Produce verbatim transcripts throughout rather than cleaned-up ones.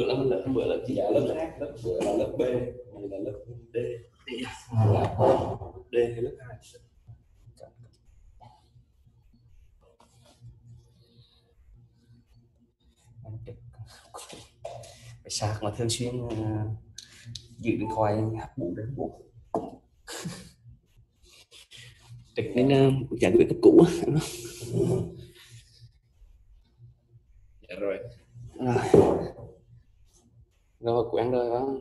bữa là lớp bữa là chỉ là lớp H, lớp bữa là lớp B, này là lớp D. Là D hay lớp hai. Phải sạc mà thường xuyên uh, giữ điện thoại hát bụng đến bụng trực nên uh, giải quyết cấp cũ. Dạ rồi. Rồi. Rồi quen rồi đó.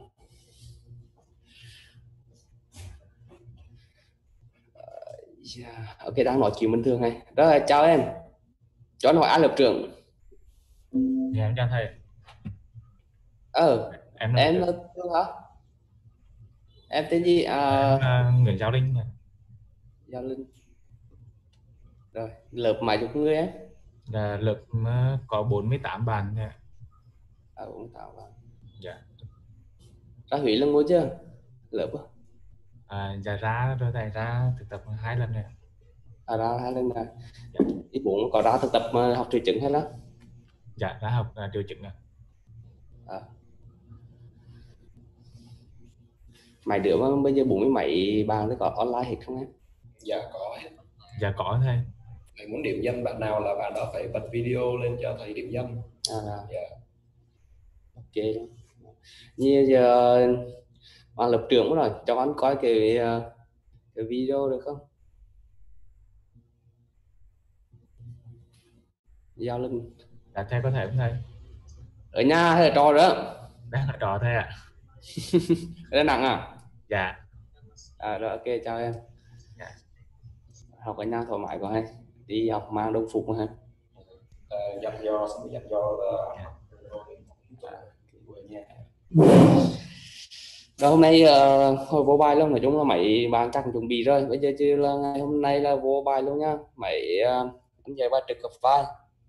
Yeah. Ok, đang nói chuyện bình thường này. Rồi chào em. Cho anh hỏi ai lớp trưởng? Dạ em chào thầy. Ờ, Em là em là Thương hả? Em tên gì? À, em là Nguyễn Giáo Linh. Giao Linh. Rồi, lớp mấy chục người em? Là lớp ờ, có bốn mươi tám bạn thôi ạ. À, cũng tạo vào. Dạ. Ra Huế lần ngồi chưa? Lớp á? À, dạ ra rồi thầy ra thực tập hai lần rồi ạ. À, ra hai lần này. Dạ. Ý bốn có ra thực tập mà học triệu chứng hay đó? Dạ ra học uh, điều chỉnh ạ. À. Mấy đứa mà bây giờ bốn mươi mấy bạn thì có online hết không em? Dạ có hết. Dạ có thầy. Thầy muốn điểm danh bạn nào là bạn đó phải bật video lên cho thầy điểm danh. À, Dạ. ok. Như giờ bạn lớp trưởng rồi, cho anh coi cái, cái video được không? Giao Linh. Dạ thầy có thể không thầy? Ở nhà hay ở trò đó? Đang ở đó thầy ạ. Ở Đà Nẵng à? Dạ. À rồi, ok, chào em. Dạ. Học ở nhà thoải mái quá hay? Đi học mang đồng phục mà hay? À, dặn dò xong dặn dò là Dạ. rồi nha. Rồi hôm nay uh, hồi vô bài luôn, nói chung là mấy bạn chắc chuẩn bị rồi. Bây giờ chứ là ngày hôm nay là vô bài luôn nha. Mấy uh, anh dạy bài trực hợp vai.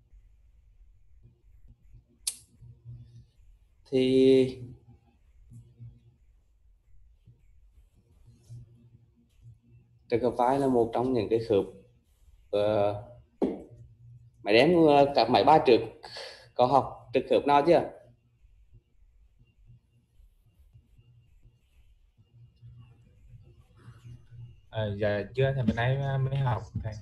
Thì trực hợp vai là một trong những cái khớp uh, mày đem uh, các mấy bài trực có học trực hợp nào chưa? À, dạ chưa thầy, bữa nay mới học thầy.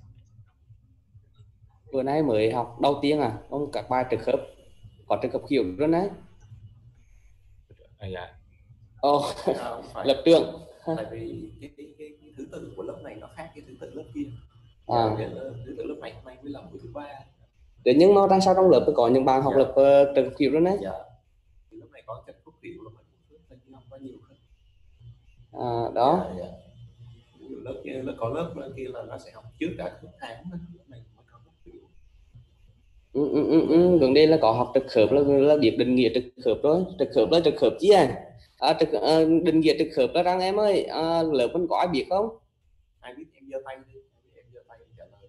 Bữa nay mới học đầu tiên à? Không, các bài trực hợp có trực hợp kiểu luôn đấy. À, dạ. Ồ, À, phải, lập trường. tại vì cái, cái, cái, cái thứ tự của lớp này nó khác cái thứ tự lớp kia. À. Cái thứ tự lớp này hôm nay mới là buổi thứ ba. Thế nhưng mà tại sao trong lớp có những bạn học Dạ. lập uh, trực hợp kiểu luôn đấy? Dạ. Lớp này có trực hợp kiểu là mình không có nhiều hơn. À, đó. Dạ, dạ. Lớp kia lớp có lớp kia là nó sẽ học trước cả một tháng, lớp này mới có lớp kiểu. Ừ, ừ, ừ, ừ. Vấn đề là có học trực hợp là, là biết định nghĩa trực hợp rồi. Trực hợp là trực hợp chứ à? À, trực, à, định nghĩa trực hợp là rằng em ơi, à, lớp vẫn có ai biết không? Ai biết em giơ tay đi, em giơ tay trả lời.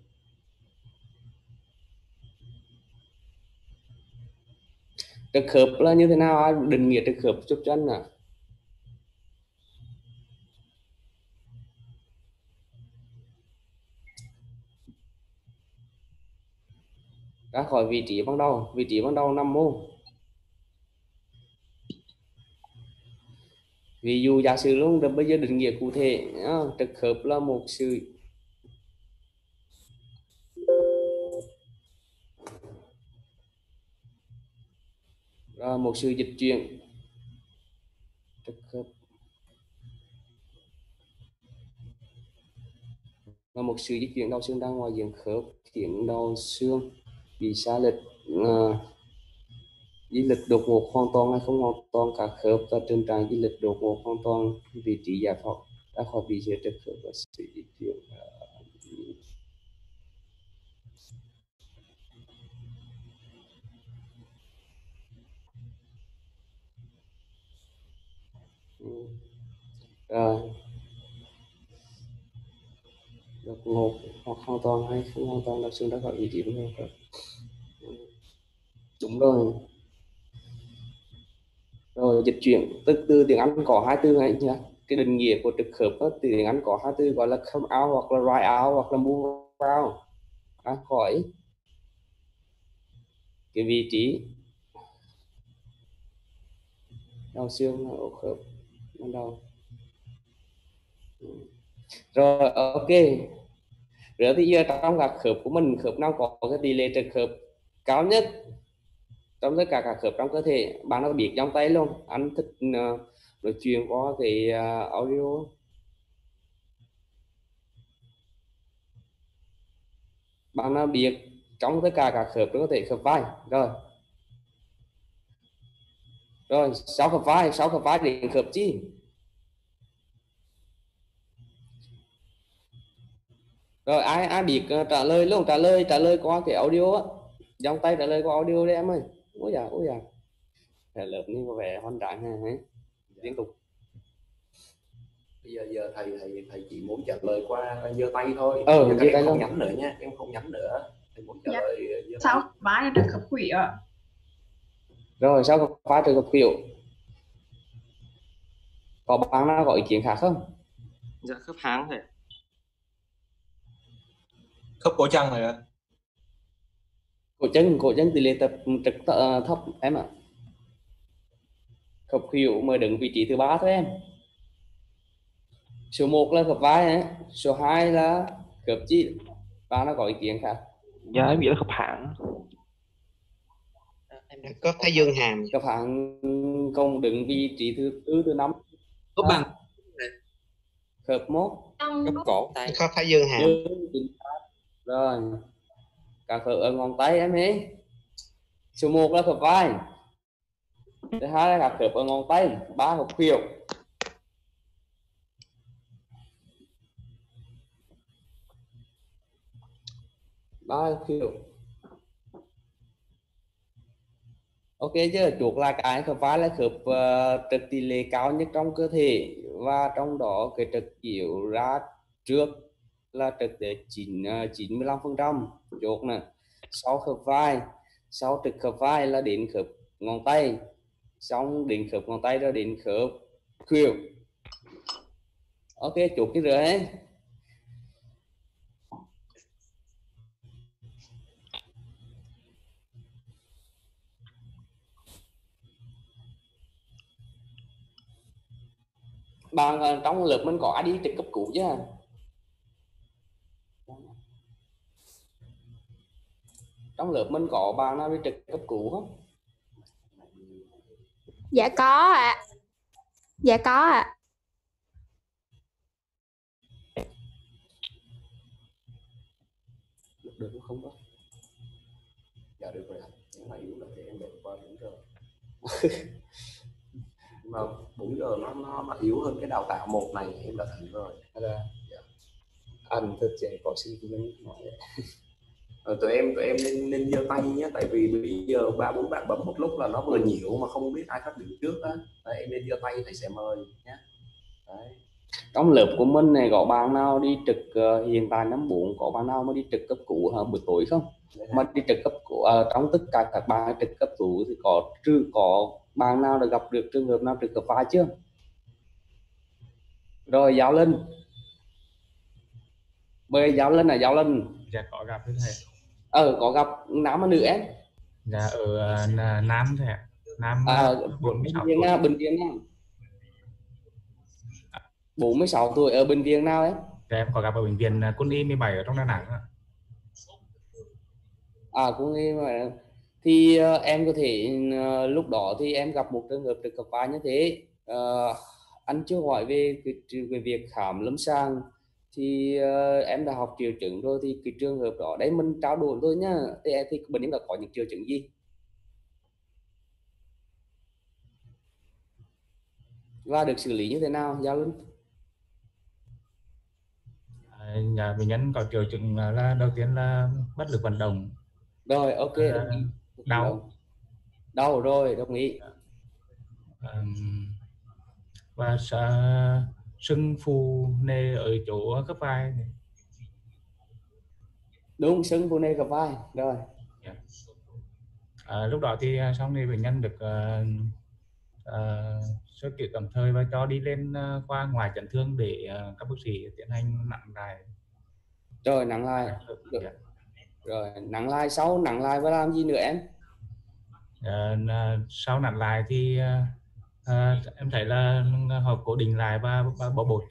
Trực hợp là như thế nào? Ai định nghĩa trực hợp giúp cho anh à? Ra khỏi vị trí ban đầu, vị trí ban đầu nằm mô. Ví dụ giả sử luôn, được bây giờ định nghĩa cụ thể, à, trực hợp là một sự à, một sự dịch chuyển. Trực hợp là một sự dịch chuyển đầu xương ra ngoài diện khớp khiến đầu xương bị sai lệch, uh, di lệch đột ngột hoàn toàn hay không hoàn toàn các khớp và tình trạng di lệch đột ngột hoàn toàn vị trí giải phóng ra khỏi vị trí trực khớp và sự di chuyển. Ừ. Rồi, đột ngột hoặc hoàn toàn hay không hoàn toàn đầu xương ra khỏi vị trí của khớp. Đúng rồi. Rồi dịch chuyển từ, từ tiếng Anh có hai từ này nhá. Cái định nghĩa của trực khớp đó, từ tiếng Anh có hai từ gọi là come out hoặc là right out hoặc là move out, ra khỏi cái vị trí đau xương ổ khớp ban đầu. Rồi ok, rồi thì giờ trong các khớp của mình, khớp nào có cái tỷ lệ trật khớp cao nhất trong tất cả các khớp trong cơ thể? Bạn nó biết trong tay luôn, anh thích uh, nói chuyện qua cái uh, audio. Bạn nó biết trong tất cả các khớp trong cơ thể, khớp vai. Rồi rồi sau khớp vai, sau khớp vai đến khớp chi? Rồi ai ai biết uh, trả lời luôn, trả lời trả lời qua cái audio á, trong tay trả lời qua audio đấy em ơi. Ôi dạ ôi dạ, cái lớp này có vẻ hoành tráng ha. Liên tục. Bây giờ giờ thầy thầy thầy chỉ muốn trả lời qua giơ tay thôi. Ờ, Giờ giơ các em tay không luôn. nhắn nữa nha, em không nhắn nữa. Thầy muốn trả Dạ. lời giơ tay. Sao vai là trật khớp quỷ ạ? Rồi sau khớp vai trật khớp khuỷu, có bạn nào có ý kiến khác không? Dạ khớp háng thầy. Khớp cổ chân rồi ạ. Cổ chân, cổ chân tỷ lệ tập trật uh, thấp em ạ. Khớp khuỷu mới đứng vị trí thứ ba thôi em. Số một là khớp vai ấy, số hai là khớp chi? Bạn nào có ý kiến khác? Dạ em nghĩ là khớp háng. Em có thái dương hàm. Khớp háng công đứng vị trí thứ tư, thứ năm. Khớp bằng. Khớp mốt. Khớp cổ tay. Khớp thái dương hàm. Rồi các khớp ở ngón tay em ấy. Số một là khớp vai, thứ hai là các khớp ở ngón tay, ba khớp khuỷu. ba khớp khuỷu. Ok chứ, chuột là cái khớp vai là khớp uh, trật tỷ lệ cao nhất trong cơ thể, và trong đó cái trật chiếu ra trước là trật để chín chín mươi lăm phần trăm chuột nè. Sau khớp vai, sau trật khớp vai là đến khớp ngón tay, xong đến khớp ngón tay rồi đến khớp khuỷu. Ok chuột cái rồi ấy. Bạn trong lớp mình có ai đi trực cấp cứu chứ? Trong lớp mình có bạn nào đi trực cấp cứu không? Dạ có ạ. À. Dạ có ạ. À. Được không đó? Dạ được rồi ạ. Những này yếu là thì em đợi qua bốn giờ. Mà bốn giờ nó nó nó yếu hơn cái đào tạo một này em đã thử rồi. Là dạ. Anh thật sẽ có sinh viên nói. Ờ, tụi em tụi em nên nên giơ tay nhé, tại vì bây giờ ba bốn bạn bấm một lúc là nó vừa nhiều mà không biết ai phát biểu trước á. Em nên giơ tay thầy sẽ mời nhé. Đấy. Trong lớp của mình này có bạn nào đi trực uh, hiện tại năm bốn có bạn nào mà đi trực cấp cứu hả, buổi tối không? Mà đi trực cấp cứu uh, trong tất cả các bạn trực cấp cứu thì có trừ có bạn nào đã gặp được trường hợp nào trực cấp vai chưa? Rồi Giáo Linh, mời Giáo Linh là Giáo Linh. Dạ có gặp với thầy. Ờ có gặp nam và nữ em? Dạ ở uh, Nam thầy ạ. Nam à, bốn mươi sáu tuổi. Nào, bệnh viện nào? bốn mươi sáu tuổi ở bệnh viện nào ấy? Dạ, em có gặp ở bệnh viện Quân y mười bảy ở trong Đà Nẵng ạ. À Quân y mười bảy. Thì uh, em có thể uh, lúc đó thì em gặp một trường hợp trực cấp vai như thế. Uh, anh chưa hỏi về cái, cái việc khám lâm sàng thì uh, em đã học triệu chứng rồi, thì cái trường hợp đó đấy mình trao đổi thôi nhá. Thì, thì bệnh nhân đã có những triệu chứng gì và được xử lý như thế nào, Giao Linh? À, nhà bệnh nhân có triệu chứng là đầu tiên là bất lực vận động. Rồi ok, à, đồng ý. Đau. Đau rồi, đồng ý. À, và sưng phù nề ở chỗ khớp vai. Đúng, sưng phù nề khớp vai. Rồi. Yeah. À, lúc đó thì xong thì bệnh nhân được uh, uh, sơ cứu tạm thời và cho đi lên uh, khoa ngoại chấn thương để uh, các bác sĩ tiến hành nặng lại. Rồi nặng lại. Yeah. Rồi nặng lại, sau nặng lại và làm gì nữa em? Uh, sau nặng lại thì uh, À, em thấy là họ cố định lại và, và bỏ bột.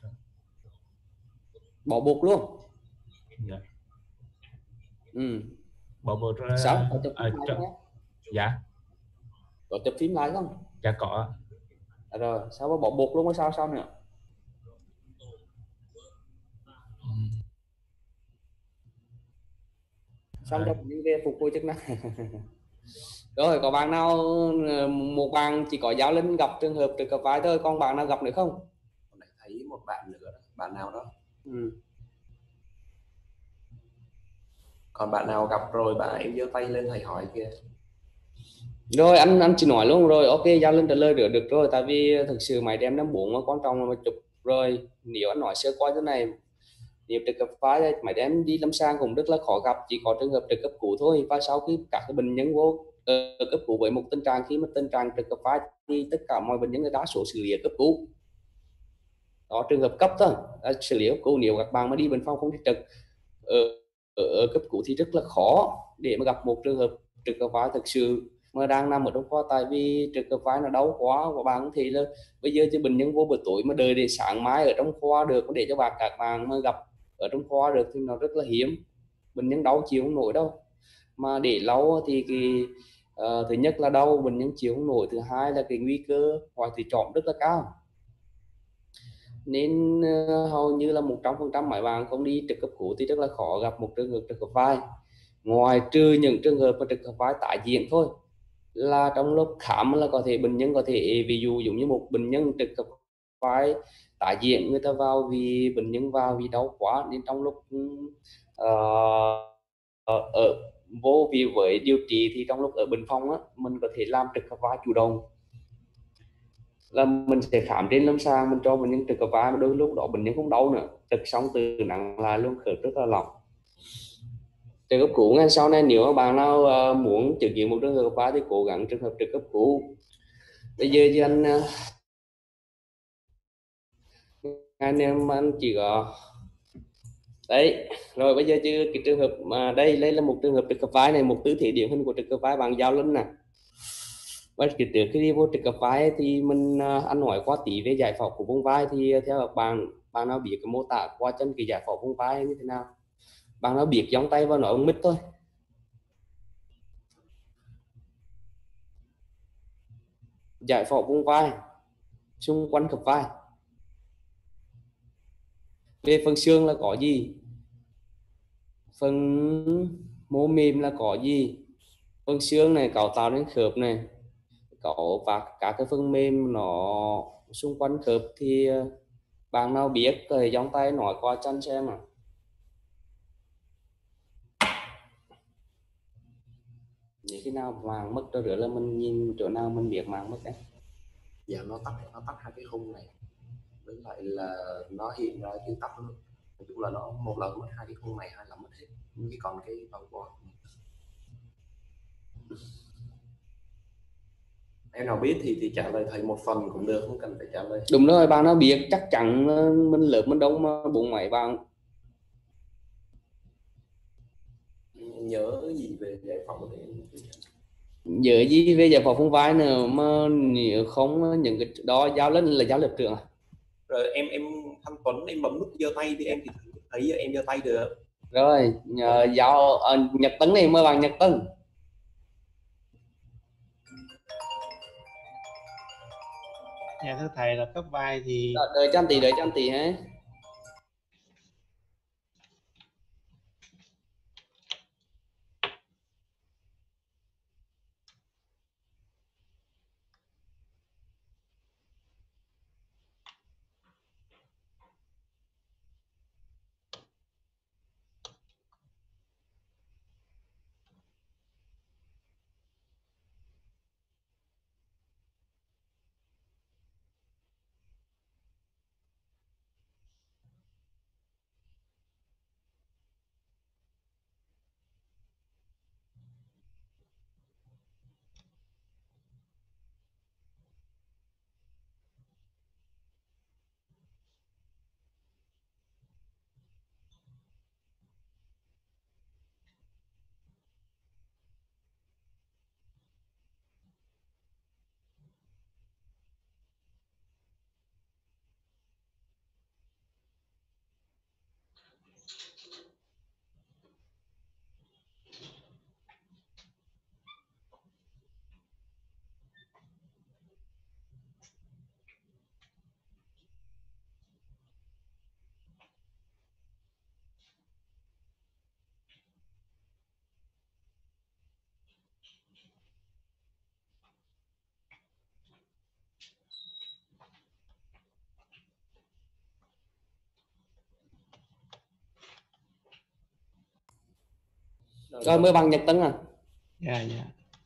Bỏ bột luôn. Dạ. Ừ. Bỏ bột rồi. Sao có chụp phim À, lại cho, không nhé? dạ. Có chụp phim lại không? Dạ có. À, rồi sao mà bỏ bột luôn hay sao sao nữa? Xong À, cho mình về phục hồi chức năng. Rồi có bạn nào, một bạn chỉ có Giao Linh gặp trường hợp trực cấp vai thôi, còn bạn nào gặp nữa không? Hồi nãy thấy một bạn nữa, bạn nào đó. Ừ. Còn bạn nào gặp rồi bạn em giơ tay lên thầy hỏi kìa. Rồi anh anh chỉ nói luôn rồi, ok Giao Linh trả lời được được rồi, tại vì thực sự máy đem năm bốn mà quan trọng là mà chụp. Rồi nếu anh nói sơ qua thế này, nếu trực cấp vai máy đem đi lâm sàng cũng rất là khó gặp, chỉ có trường hợp trực cấp cứu thôi. Và sau khi các cái bệnh nhân vô uh, cấp cứu với một tình trạng, khi mà tình trạng trực cấp vai thì tất cả mọi bệnh nhân đa số xử lý ở cấp cứu, đó trường hợp cấp thôi à, xử lý cấp cứu. Nếu các bạn mà đi bệnh phòng không trực ở, ở, ở cấp cứu thì rất là khó để mà gặp một trường hợp trực cấp vai thực sự mà đang nằm ở trong khoa, tại vì trực cấp vai nó đau quá. Và bạn thì là bây giờ cho bệnh nhân vô buổi tối mà đợi để sáng mai ở trong khoa được, để cho bạn các bạn mà gặp ở trong khoa được thì nó rất là hiếm. Bệnh nhân đau chịu không nổi đâu, mà để lâu thì cái uh, thứ nhất là đau bệnh nhân chịu không nổi, thứ hai là cái nguy cơ hoại tử trọm rất là cao. Nên uh, hầu như là một trăm phần trăm mấy bạn không đi trực cấp cứu thì rất là khó gặp một trường hợp trực cấp vai, ngoài trừ những trường hợp mà trực cấp vai tái diễn thôi, là trong lúc khám là có thể bệnh nhân có thể, ví dụ giống như một bệnh nhân trực cấp vai tái diễn, người ta vào vì bệnh nhân vào vì đau quá, nên trong lúc uh, ở vô vì với điều trị thì trong lúc ở bệnh phòng á, mình có thể làm trực cấp vai chủ động, là mình sẽ khám trên lâm sàng, mình cho bệnh nhân trực cấp vai, mà đôi lúc đó bệnh nhân không đau nữa, trực xong từ nặng lại luôn, khớp rất là lỏng. Trực cấp cứu ngay sau này, nếu mà bạn nào uh, muốn chứng kiến một trường hợp cấp vai thì cố gắng trường hợp trực cấp cứu. Bây giờ thì anh uh, anh em anh chỉ có đấy. Rồi bây giờ chứ cái trường hợp mà đây đây là một trường hợp trực cấp vai này, một tư thế điển hình của trực cấp vai bằng Giao Linh nè. Và trước khi đi vô trực cấp vai thì mình uh, anh hỏi qua tí về giải phẫu của vùng vai, thì theo các bạn, bạn nào biết cái mô tả qua chân cái giải phẫu vùng vai như thế nào? Bạn nào biết gióng tay vào nói ông mít thôi. Giải phẫu vùng vai xung quanh khớp vai, về phần xương là có gì, phần mô mềm là có gì, phần xương này cấu tạo nên khớp này có, và các cái phần mềm nó xung quanh khớp thì bạn nào biết thì gióng tay nói qua chân xem à. Những cái nào màng mất cho rửa là mình nhìn chỗ nào mình biết màng mất đấy. Dạ nó tắt nó tắt hai cái khung này, với lại là nó hiện ra chữ tắt luôn. Nói chung là nó một lần mất hai cái khung này, hai lần mất hết, chỉ còn cái đầu qua. Em nào biết thì thì trả lời thầy một phần cũng được, không cần phải trả lời. Đúng rồi, bạn nào biết chắc chắn mình lớp mình đông mà bốn mấy bạn. Nhớ gì về giải phẫu thì nhớ gì về giải phẫu vùng vai nữa mà nếu không những cái đó Giao Linh là giáo lực trưởng à? Rồi em em Thanh Tuấn em bấm nút giơ tay thì em thì thấy em giơ tay được. Rồi nhờ giáo uh, Nhật Tấn này, mời bạn Nhật Tấn. Dạ thưa thầy, là cấp vai thì Đợi cho anh tí, đợi cho anh tí hả? Rồi mời bạn Nhật Tân à. Dạ dạ.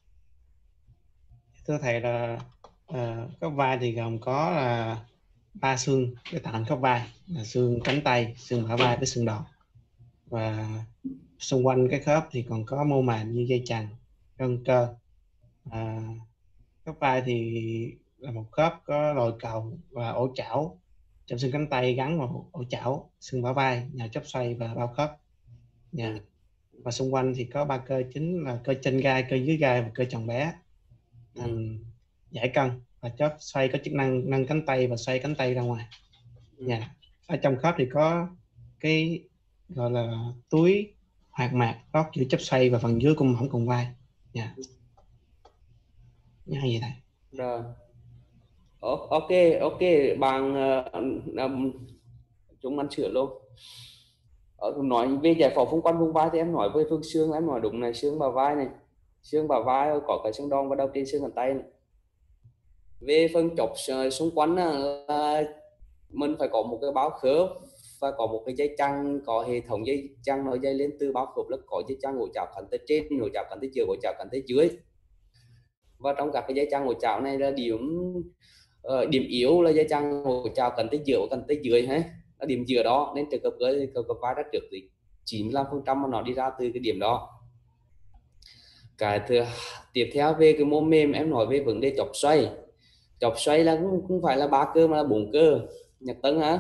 Thưa thầy là uh, khớp vai thì gồm có là ba xương để tạo thành khớp vai, là xương cánh tay, xương bả vai với xương đòn. Và xung quanh cái khớp thì còn có mô mềm như dây chằng, gân cơ. À, khớp vai thì là một khớp có lồi cầu và ổ chảo. Trong xương cánh tay gắn vào ổ chảo, xương bả vai, nhào chóp xoay và bao khớp. Yeah. Và xung quanh thì có ba cơ chính là cơ trên gai, cơ dưới gai và cơ tròn bé thành giải cân, và chóp xoay có chức năng nâng cánh tay và xoay cánh tay ra ngoài. Yeah. Ở trong khớp thì có cái gọi là túi hoạt mạc lót giữa chóp xoay và phần dưới cung mỏng cùng vai. Yeah. Như vậy thầy. Rồi. Ok, ok, bạn uh, um, chúng anh sửa luôn. Ở nói về giải phẫu xung quanh vùng vai thì em nói với phương xương, em nói đúng này, xương bả vai này, xương bả vai có cái xương đòn và đầu trên xương cánh tay này. Về phần chọc xung quanh là mình phải có một cái báo khớp và có một cái dây chằng, có hệ thống dây chằng nó dây lên từ báo khớp là có dây chằng ổ chảo cánh tay trên, ổ chảo cánh tay dưới, ổ chảo cánh tay dưới. Và trong các cái dây chằng ổ chảo này là điểm uh, điểm yếu là dây chằng ổ chảo cánh tay giữa, cánh tay dưới hết. Là điểm giữa đó, nên trường hợp với cơ cơ vai rất trước thì chín mươi lăm phần trăm mà nó đi ra từ cái điểm đó. Cái thứ tiếp theo về cái mô mềm, em nói về vấn đề chọc xoay. Chọc xoay là cũng không phải là ba cơ mà là bốn cơ. Nhật Tân hả?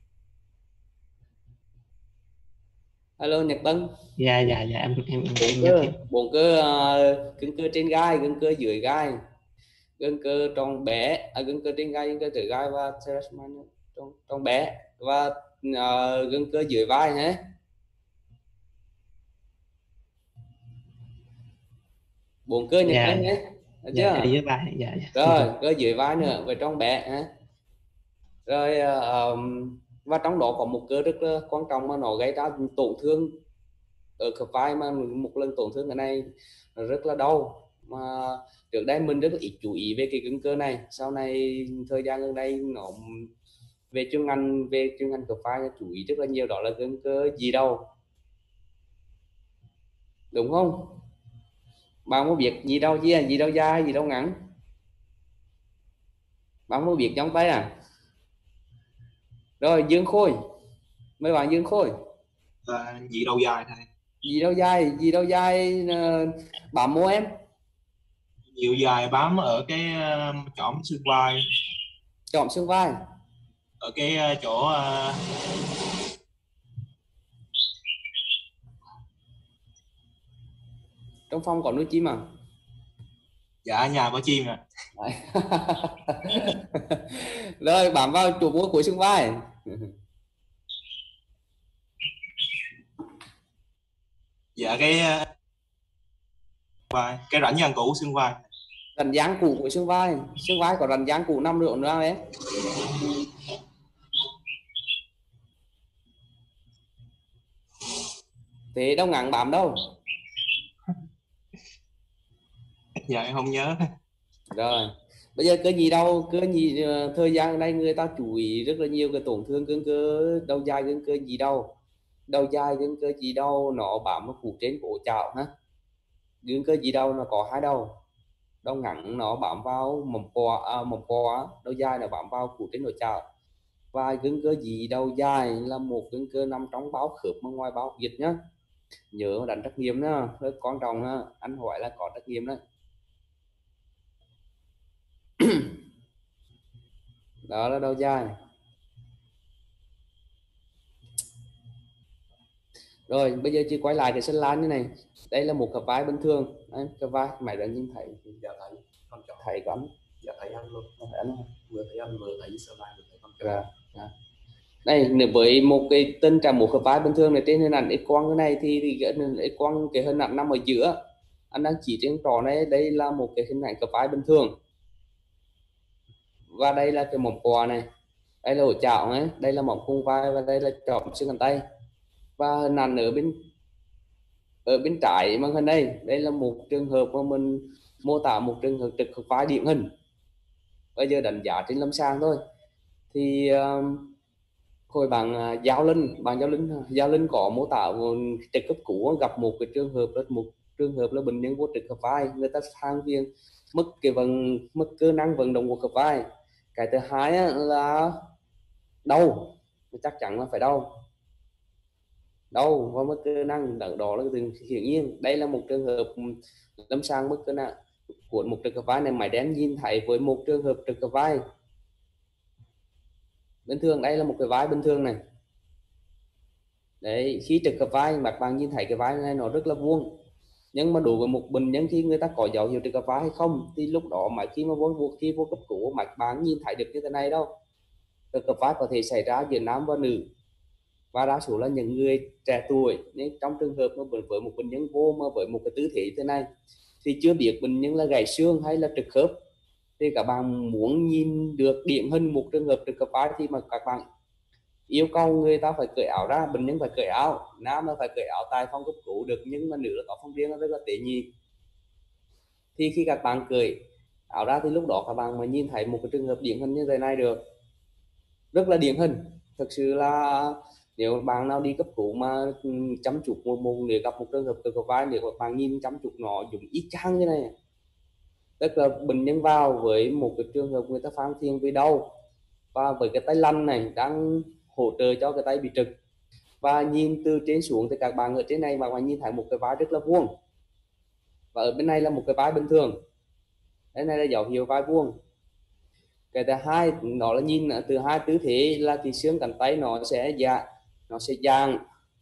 Hello Nhật Tân. Dạ dạ dạ em em bốn cơ, bốn cơ uh, gân cơ trên gai, gân cơ dưới gai, gân cơ trong bé, à, gân cơ trên gai, gân cơ dưới gai và trong trong bé và uh, gân cơ dưới vai nhé. Bốn cơ Nhật Tân nhé. Được dạ, chưa? dưới vai. Dạ, dạ. Rồi cơ dưới vai nữa và trong bé nhé. Rồi uh, và trong đó có một cơ rất là quan trọng mà nó gây ra tổn thương ở khớp vai, mà một lần tổn thương cái này nó rất là đau, mà trước đây mình rất là ít chú ý về cái gân cơ này. Sau này thời gian gần đây nó về chuyên ngành về chuyên ngành khớp vai chú ý rất là nhiều, đó là gân cơ gì đâu, đúng không? Bạn có biết gì đâu chứ, gì đâu dài, gì đâu ngắn, bạn có biết trong tay à? Rồi Dương Khôi, mấy bạn Dương Khôi. À, gì đâu dài thầy. Gì đâu dài, gì đâu dài uh, bám mô em. Nhiều dài bám ở cái uh, chỏm xương vai. Chỏm xương vai. Ở cái uh, chỗ uh... trong phòng có nuôi chim à? Dạ nhà có chim à. Rồi bám vào chỗ mũi của xương vai. Dạ cái uh... vai, cái rãnh giang cũ xương vai. Rãnh giang cũ của xương vai, xương vai có rãnh giang cũ năm nữa nữa đấy. Thế đâu ngắn bám đâu. Dạ em không nhớ. Rồi bây giờ cơ gì đâu, cơ gì thời gian đây người ta chú ý rất là nhiều cái tổn thương gân cơ đầu dài, gân cơ gì đâu, đầu dài gân cơ gì đâu nó bám vào phủ trên cổ chảo ha. Gân cơ gì đâu nó có hai đầu, đầu ngắn nó bám vào mỏm cò, à, mỏm cò, đầu dài nó bám vào phủ trên cổ chảo. Và gân cơ gì đầu dài là một gân cơ nằm trong báo khớp mà ngoài báo dịch nhá, nhớ đánh trắc nghiệm nhá, rất quan trọng ha. Anh hỏi là có trắc nghiệm đấy. Đó là đầu dài. Rồi bây giờ chỉ quay lại cái sân lan như này, đây là một khớp vai bình thường đấy, khớp vai mày đã nhìn thấy. Dạ thấy con chó. Thấy con. Dạ thấy anh luôn. Thấy anh không? Vừa thấy anh vừa thấy sơ vai vừa thấy con chó. Rồi. Đó. Đây nếu với một cái tình trạng một khớp vai bình thường này trên hình ảnh X quang cái này thì, thì X quang cái hình ảnh nằm ở giữa, anh đang chỉ trên trò này, đây là một cái hình ảnh khớp vai bình thường và đây là cái mỏm cò này, đây là ổ chảo ấy, đây là mỏm cung vai và đây là chỏm xương cánh tay. Và hình ảnh ở bên ở bên trái màn hình đây, đây là một trường hợp mà mình mô tả một trường hợp trực khớp vai điển hình. Bây giờ đánh giá trên lâm sàng thôi thì uh, Rồi bạn à, Giao Linh, bạn Giao Linh, Giao Linh có mô tả một trực cấp cứu gặp một cái trường hợp là một trường hợp là bệnh nhân vô trực hợp vai, người ta than phiền mất cái vận mất cơ năng vận động của hợp vai. Cái thứ hai á, là đau, chắc chắn là phải đau đau và mất cơ năng, đó, đó là tình hiển nhiên. Đây là một trường hợp lâm sàng mất cơ năng của một trực hợp vai này. Máy đen nhìn thấy với một trường hợp trực hợp vai bình thường, đây là một cái vai bình thường này. Đấy, khi trực hợp vai các bạn nhìn thấy cái vai này nó rất là vuông, nhưng mà đối với một bệnh nhân khi người ta có dấu hiệu trực hợp vai hay không thì lúc đó mà khi mà vô khi vô cấp cứu mà bạn nhìn thấy được như thế này đâu. Trực hợp vai có thể xảy ra giữa nam và nữ, và đa số là những người trẻ tuổi. Nên trong trường hợp mà với một bệnh nhân vô mà với một cái tư thế thế này thì chưa biết bệnh nhân là gãy xương hay là trật khớp, thì các bạn muốn nhìn được điển hình một trường hợp trực hợp vai thì mà các bạn yêu cầu người ta phải cởi áo ra, bệnh nhân phải cởi áo, nam là phải cởi áo tại phòng cấp cứu được, nhưng mà nữ là có phòng riêng, nó rất là tế nhị. Thì khi các bạn cởi áo ra thì lúc đó các bạn mới nhìn thấy một cái trường hợp điển hình như thế này được, rất là điển hình. Thực sự là nếu bạn nào đi cấp cứu mà chăm chục một mùng để gặp một trường hợp trực hợp vai, nếu các bạn nhìn chăm chục nó giống y chang như này, tức là bệnh nhân vào với một cái trường hợp người ta phang phiền vì đau và với cái tay lăn này đang hỗ trợ cho cái tay bị trật, và nhìn từ trên xuống thì các bạn ở trên này mà bạn nhìn thấy một cái vai rất là vuông, và ở bên này là một cái vai bình thường. Đây này là dấu hiệu vai vuông. Cái thứ hai nó là nhìn từ hai tư thế là cái xương cánh tay nó sẽ dạ nó sẽ dang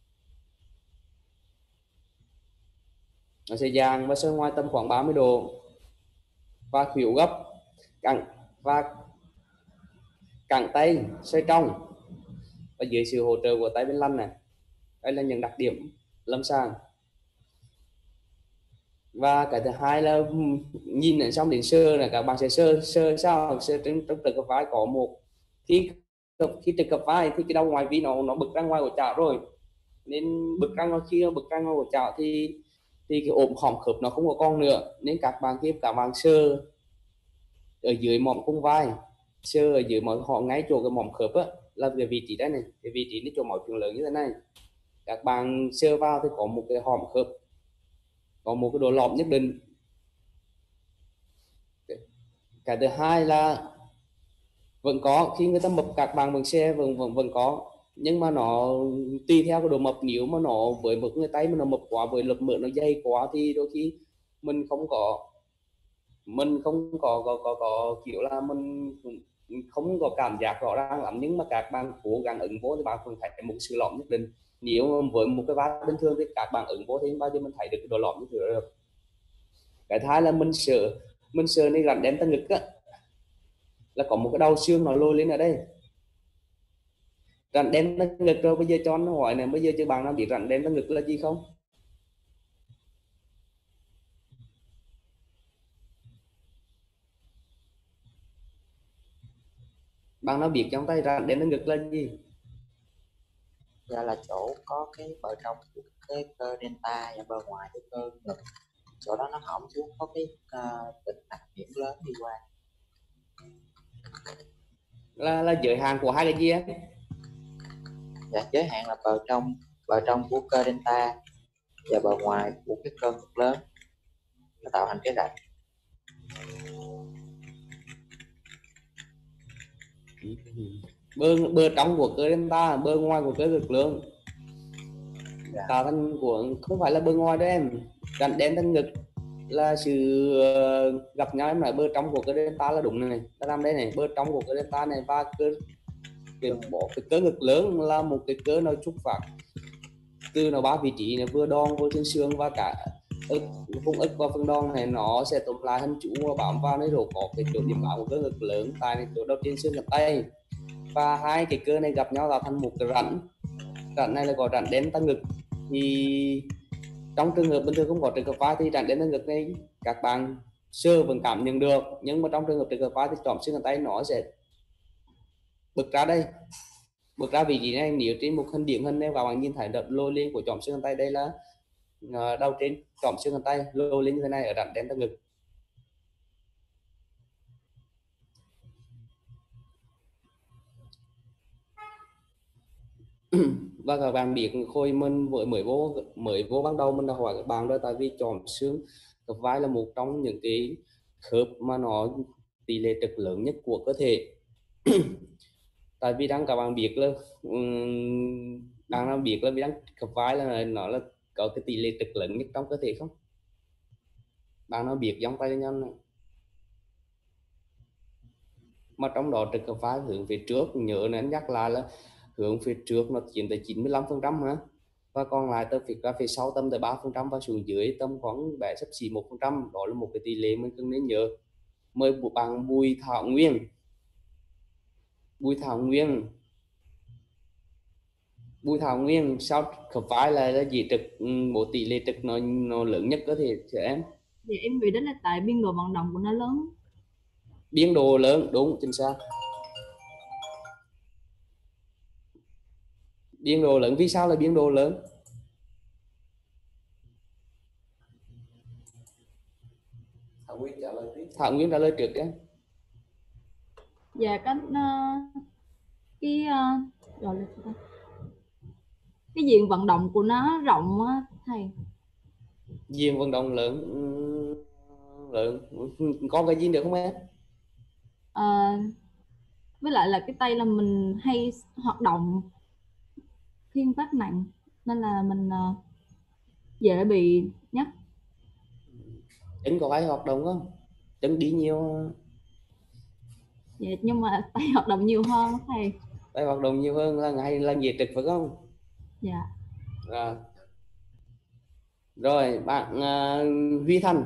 nó sẽ dang và xoay ngoài tầm khoảng ba mươi độ, và khuỷu gấp cẳng và cẳng tay xoay trong và dưới sự hỗ trợ của tay bên lăn này. Đây là những đặc điểm lâm sàng. Và cái thứ hai là nhìn đến xong đến sơ là các bạn sẽ sơ sơ sao sơ trên trong trực hợp vai có một khi khi trực hợp vai thì cái đầu ngoài vi nó nó bực ra ngoài của chảo rồi, nên bực ra ngoài, khi nó bực ra ngoài của chảo thì thì cái ốm hõm khớp nó không có con nữa, nên các bạn khi các bạn sơ ở dưới mỏm cung vai, sơ ở dưới mọi họ ngay chỗ cái mỏm khớp á, là cái vị trí đây này, cái vị trí cái chỗ máu trường lớn như thế này, các bạn sơ vào thì có một cái hõm khớp, có một cái độ lõm nhất định. Cái thứ hai là vẫn có khi người ta mập các bạn bằng xe vẫn vẫn vẫn có, nhưng mà nó tùy theo cái độ mập. Nếu mà nó với một người tay mà nó mập quá, với lực mỡ nó dày quá thì đôi khi mình không có mình không có có, có, có kiểu là mình không có cảm giác rõ ràng lắm, nhưng mà các bạn cố gắng ứng vô thì bạn cũng thấy một sự lõm nhất định. Nếu với một cái vai bình thường thì các bạn ứng vô thì bao giờ mình thấy được cái độ lõm như thế được. Cái thứ hai là mình sợ mình sợ này rắn đen ta ngực á, là có một cái đầu xương nó lôi lên ở đây, rắn đen ta ngực. Rồi bây giờ cho nó hỏi này, bây giờ chứ bạn nào biết rắn đen ta ngực là gì không? Bạn nào biết trong tay rắn đen ta ngực là gì? Ra là chỗ có cái bờ trong của cái cơ delta và bờ ngoài cái cơ ngực, chỗ đó nó hõm xuống có cái uh, tĩnh mạch nhiễm lớn đi qua, là là giới hạn của hai cái gì á? và giới hạn là bờ trong bờ trong của cơ delta và bờ ngoài của cái cơ ngực lớn, nó tạo thành cái rãnh. bờ bờ trong của cơ delta, bờ ngoài của cơ ngực lớn, Dạ. tạo thành của không phải là bờ ngoài đó em. Rắn đen ta ngực là sự uh, gặp nhau. Em nói bờ trong của cơ delta là đúng này, ta làm đây này, bờ trong của cơ delta này, và cơ cái bộ cái cơ ngực lớn là một cái cơ nó xuất phát từ nó ba vị trí, nó vừa đòn vừa trên xương và cả ức, vùng ức và phần đòn này nó sẽ tụm lại hình chú và bám vào nơi rồi có cái chỗ điểm bám của cơ ngực lớn tại này, chỗ đầu trên xương cánh tay, và hai cái cơ này gặp nhau tạo thành một cái rãnh. Rãnh này là gọi rãnh đen ta ngực. Thì trong trường hợp bình thường không có trực hợp vai thì rãnh đen ta ngực này các bạn sơ vẫn cảm nhận được, nhưng mà trong trường hợp trực hợp vai thì chòm xương cánh tay nó sẽ bực ra đây, bực ra vị trí này. Nếu trên một hình điển hình này và bạn nhìn thấy đợt lôi lên của chòm xương cánh tay, đây là uh, đầu trên chòm xương cánh tay lôi lên như thế này ở rãnh đen ta ngực. Và các bạn biết khôi mình mới mới vô mới vô ban đầu mình đã hỏi các bạn rồi, tại vì chòm xương khớp vai là một trong những cái khớp mà nó tỷ lệ trật lớn nhất của cơ thể. Tại vì đang các bạn biết là um, đang đang biết là vì đang khớp vai là nó là có cái tỷ lệ trật lớn nhất trong cơ thể không? Bạn nó biết giống tay nhân này. Mà trong đó trật khớp vai hướng phía trước, nhớ nên nhắc lại là hướng phía trước nó chiếm tới chín mươi lăm phần trăm hả, và còn lại từ phía ra phía sau tầm tới ba phần trăm và xuống dưới tầm khoảng bé sắp xỉ một phần trăm. Đó là một cái tỷ lệ mình cần nên nhớ. Mời bạn Bùi Thảo Nguyên. Bùi Thảo Nguyên Bùi Thảo Nguyên sao khớp vai là, là gì trực một tỷ lệ trực nó nó lớn nhất có thể cho em? Thì em nghĩ đó là tại biên độ vận động của nó lớn. Biên độ lớn, đúng chính xác. Biên độ lớn, vì sao là biên độ lớn? Thảo Nguyên trả lời tiếp. Thảo Nguyên trả lời trước đấy. Dạ cái uh, cái uh, gọi là sao ta? Cái diện vận động của nó rộng á thầy. Diện vận động lớn lớn có cái gì được không em? À, với lại là cái tay là mình hay hoạt động thiên phát nặng nên là mình uh, dễ bị nhắc. Chân có ai hoạt động không? Chân đi nhiều. Dạ, nhưng mà tay hoạt động nhiều hơn thầy. Tay hoạt động nhiều hơn là ngày là dễ trực phải không? Dạ. Rồi, rồi bạn uh, Huy Thành.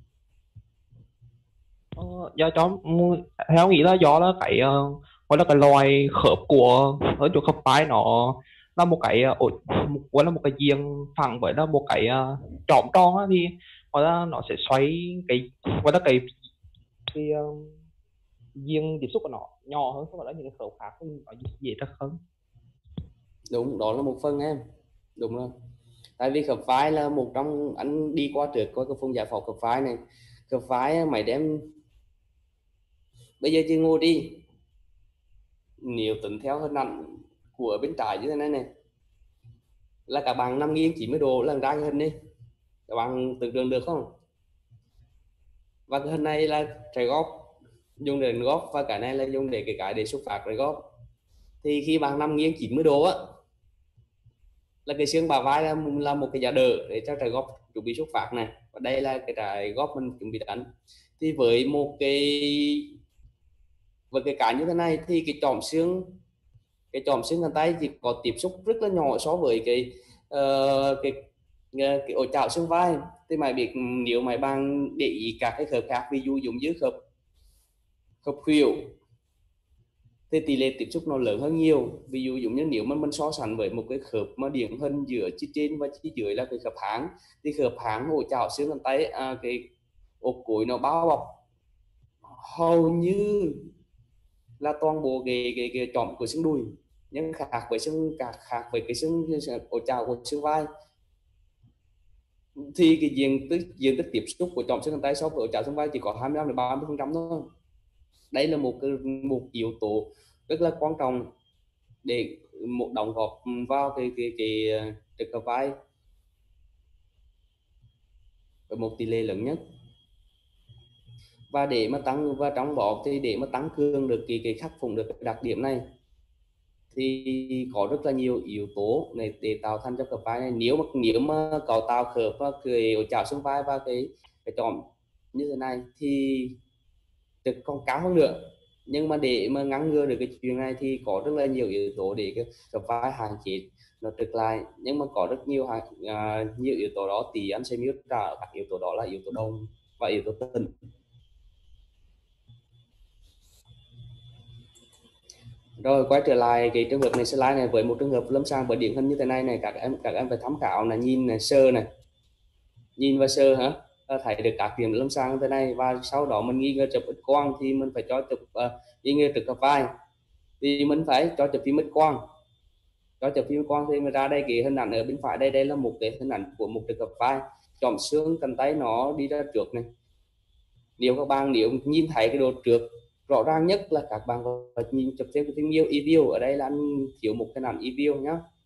Ờ, do cho theo nghĩ là do là cái uh, gọi là cái loài khớp của ở chỗ khớp vai nó là một cái uh, gọi là một cái giường phẳng với là một cái uh, tròn tròn á, thì gọi là nó sẽ xoay cái gọi là cái cái uh, giường tiếp xúc của nó nhỏ hơn so với những cái khớp khác thì nó dễ trật hơn. Đúng, đó là một phần em. Đúng rồi. Tại vì khớp vai là một trong, anh đi qua trước coi cái phương giải phẫu khớp vai này. Khớp vai mày đem bây giờ chị ngồi đi, nếu tính theo hình ảnh của bên trái như thế này này là các bạn nằm nghiêng chín mươi độ là ra cái hình đi, các bạn tưởng tượng được không? Và cái hình này là trái góp, dùng để góp, và cái này là dùng để cái cái để xúc phát trái góp. Thì khi bạn nằm nghiêng chín mươi độ á là cái xương bả vai là, là một cái giá đỡ để cho trái góp chuẩn bị xúc phát này, và đây là cái trái góp mình chuẩn bị đánh. Thì với một cái với cái cái như thế này thì cái chòm xương cái chòm xương cánh tay thì có tiếp xúc rất là nhỏ so với cái uh, cái cái ổ chảo xương vai. Thì mày biết nếu mày bằng để ý các cái khớp khác, ví dụ giống như khớp khớp khuỷu thì tỷ lệ tiếp xúc nó lớn hơn nhiều. Ví dụ giống như nếu mà mình so sánh với một cái khớp mà điển hình giữa chi trên và chi dưới là cái khớp háng, thì khớp háng ổ chảo xương cánh tay à, cái ổ cuối nó bao bọc hầu như là toàn bộ cái cái, cái chòm của xương đùi, nhưng khác với xương khác khác với cái xương ổ chảo của xương vai thì cái diện tích diện tích tiếp xúc của chòm xương cánh tay so với ổ chảo xương vai chỉ có hai mươi lăm đến ba mươi phần trăm thôi. Đây là một cái một yếu tố rất là quan trọng để một đóng góp vào cái cái cái trực khớp vai ở một tỷ lệ lớn nhất. Và để mà tăng và trong đó thì để mà tăng cường được cái cái khắc phục được cái đặc điểm này thì có rất là nhiều yếu tố này để tạo thành cho khớp vai này. Nếu mà nếu mà có tạo khớp và cái ổ chảo xương vai và cái cái chòm như thế này thì trực còn cao hơn nữa. Nhưng mà để mà ngăn ngừa được cái chuyện này thì có rất là nhiều yếu tố để cái khớp vai hạn chế nó trực lại. Nhưng mà có rất nhiều à, nhiều yếu tố đó thì anh sẽ miêu tả các yếu tố đó là yếu tố đồng và yếu tố tĩnh. Rồi quay trở lại cái trường hợp này, slide này với một trường hợp lâm sàng với điển hình như thế này này, các em các em phải tham khảo là nhìn này, sơ này, nhìn và sơ hả, thấy được các điểm lâm sàng như thế này, và sau đó mình nghi ngờ chụp X quang thì mình phải cho chụp uh, nghi ngờ trực khớp vai thì mình phải cho chụp phim X quang. Cho chụp phim X quang thì mình ra đây cái hình ảnh ở bên phải đây, đây là một cái hình ảnh của một trực khớp vai, chòm xương cánh tay nó đi ra trước này. Nếu các bạn nếu nhìn thấy cái độ trước rõ ràng nhất là các bạn phải nhìn chụp thêm cái phim yêu e-view. Ở đây là anh thiếu một cái ảnh e-view nhá.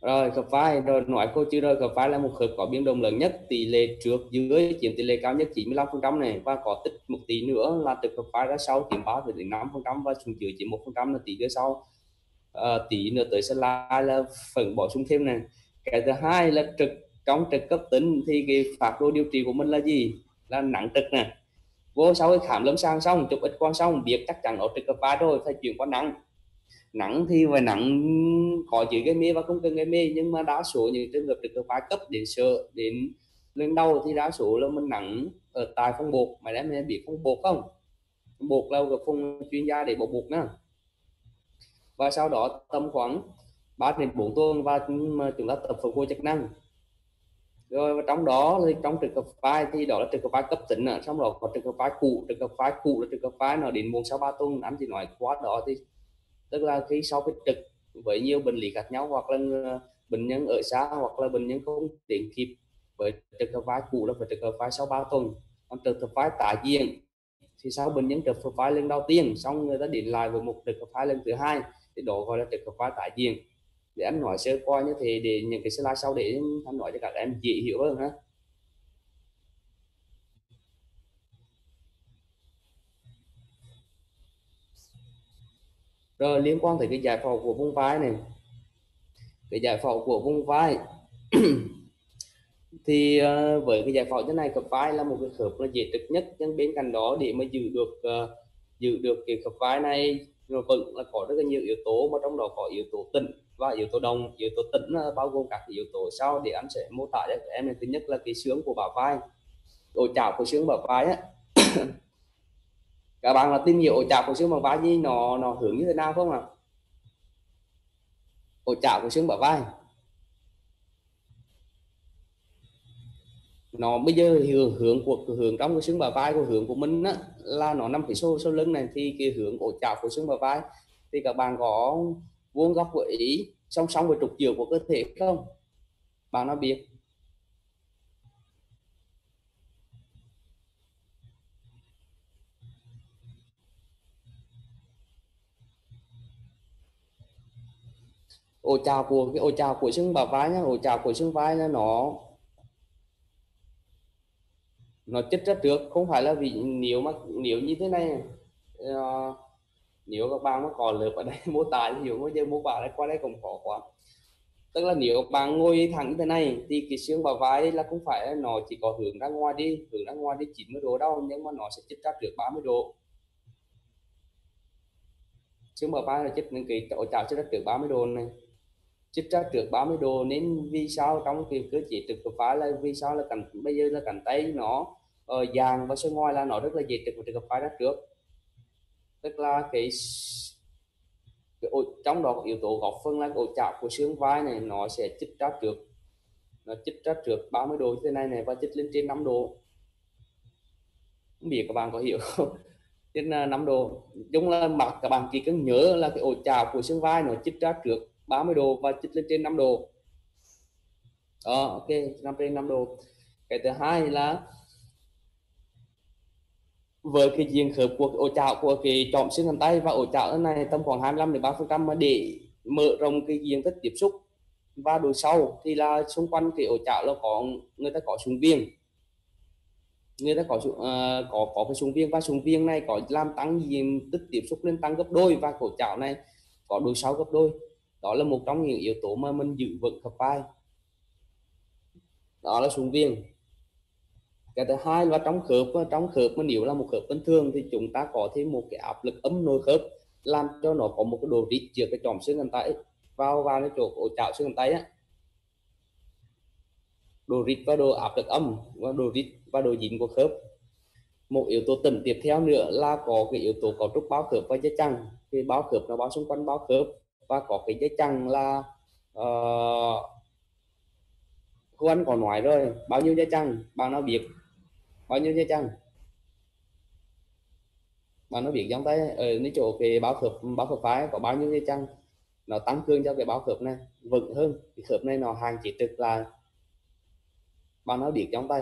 Rồi khớp vai, rồi nói cô chứ rồi khớp vai là một khớp có biến động lớn nhất, tỷ lệ trước dưới chiếm tỷ lệ cao nhất chín mươi lăm phần trăm này, và có tích một tí nữa là từ khớp vai ra sau chiếm ba đến năm phần trăm, và xuống dưới chỉ một phần trăm là tí nữa sau. À, tí nữa tới slide là phần bổ sung thêm này. Cái thứ hai là trực, trong trực cấp tính thì cái phác đồ điều trị của mình là gì? Là nặng trực nè. Vô sau khi khám lâm sàng xong, chụp X quang xong, biết chắc chắn nó trực khớp vai rồi, phải chuyển qua nặng. Nặng thì phải nặng có chữ gây mê và không cần gây mê, nhưng mà đa số những trường hợp trực khớp vai cấp đến sợ đến lên đầu thì đa số là mình nặng ở tại phong bột. Mà em biết phong bột không? Phong bột là cái phong chuyên gia để bột bột nữa. Và sau đó tầm khoảng ba đến bốn tuần và chúng ta tập phục hồi chức năng. Rồi trong đó thì trong trực khớp vai thì đó là trực khớp vai cấp tính, xong đó có trực khớp vai cũ. Trực khớp vai cũ là trực khớp vai nó đến muộn sau ba tuần. Anh chỉ nói qua đó thì tức là khi sau cái trực với nhiều bệnh lý khác nhau, hoặc là bệnh nhân ở xa, hoặc là bệnh nhân không đến kịp với trực khớp vai cũ là phải trực khớp vai sau ba tuần. Còn trực khớp vai tái diễn thì sau bệnh nhân trực khớp vai lần đầu tiên xong người ta đến lại với một trực khớp vai lần thứ hai thì đó gọi là trực khớp vai tái diễn. Để anh nói sơ qua như thế để những cái slide sau để anh nói cho các em dễ hiểu hơn ha. Rồi liên quan tới cái giải phẫu của vùng vai này, cái giải phẫu của vùng vai thì uh, với cái giải phẫu như này, khớp vai là một cái khớp là dễ trực nhất, nhưng bên cạnh đó để mà giữ được uh, giữ được cái khớp vai này rồi vẫn là có rất là nhiều yếu tố, mà trong đó có yếu tố tĩnh và yếu tố động. Yếu tố tĩnh là bao gồm các yếu tố sau để anh sẽ mô tả cho các em. Thứ nhất là cái xương của bả vai, ổ chảo của xương bả vai á. Các bạn là tìm hiểu ổ chảo của xương bả vai gì nó nó hướng như thế nào không ạ? À? Ổ chảo của xương bả vai nó bây giờ hướng hướng của hướng trong cái xương bả vai của hướng của mình á, là nó nằm phía sau sau lưng này, thì cái hướng ổ chảo của xương bả vai thì các bạn có vuông góc của ý song song với trục giữa của cơ thể không? Bạn nó biết ổ chảo của cái ổ chảo của xương bả vai nhá, ổ chảo của xương vai là nó nó chích ra trước, không phải là vì nếu mà nếu như thế này uh, nếu các bạn mà còn lớp ở đây mô tả thì hiểu, bây giờ mô tả đây qua đây cũng khó quá. Tức là nếu bạn ngồi thẳng như thế này thì cái xương bả vai là không phải nó chỉ có hướng ra ngoài đi hướng ra ngoài đi chín mươi độ đâu, nhưng mà nó sẽ chích ra trước ba mươi độ. Xương bả vai là chích những cái ổ chảo chích ra trước ba mươi độ này, chích ra trước ba mươi độ. Nên vì sao trong cái cơ chế trực khớp vai là vì sao là cánh bây giờ là cánh tay nó uh, dàn và xương ngoài là nó rất là dễ trực và trực khớp vai ra trước. Tức là cái, cái ổ, trong đó yếu tố góp phần là ổ chảo của xương vai này nó sẽ chích ra trước, nó chích ra trước ba mươi độ như thế này này và chích lên trên năm độ. Không biết các bạn có hiểu không? Trên năm độ chung là mặt các bạn chỉ cần nhớ là cái ổ chảo của xương vai nó chích ra trước ba mươi độ và chích lên trên năm độ. Đó, ok, năm trên năm độ. Cái thứ hai là với cái diện khớp của ổ chảo của cái chòm xương cánh tay và ổ chảo này tầm khoảng hai mươi lăm đến ba phần trăm, mà để mở rộng cái diện tích tiếp xúc và độ sâu thì là xung quanh cái ổ chảo là có người ta có súng viền, người ta có uh, có có cái súng viền, và súng viền này có làm tăng diện tích tiếp xúc lên tăng gấp đôi, và ổ chảo này có độ sâu gấp đôi. Đó là một trong những yếu tố mà mình giữ vững khớp vai, đó là súng viền. Cái thứ hai là trong khớp, trong khớp mà nếu là một khớp bình thường thì chúng ta có thêm một cái áp lực âm nội khớp làm cho nó có một cái độ rít giữa cái chòm xương cánh tay vào vào cái chỗ ổ chảo xương cánh tay á. Độ rít và độ áp lực âm và độ rít và độ dính của khớp. Một yếu tố tĩnh tiếp theo nữa là có cái yếu tố cấu trúc bao khớp và dây chằng. Thì bao khớp nó bao xung quanh bao khớp, và có cái dây chằng là uh, cô anh có nói rồi, bao nhiêu dây chằng bạn nó biết bao nhiêu dây chằng, bạn nó biết trong tay ở cái chỗ cái bao khớp bao khớp vai có bao nhiêu dây chằng, nó tăng cường cho cái bao khớp này vững hơn. Cái khớp này nó hàng chỉ trực là bạn nó biết trong tay.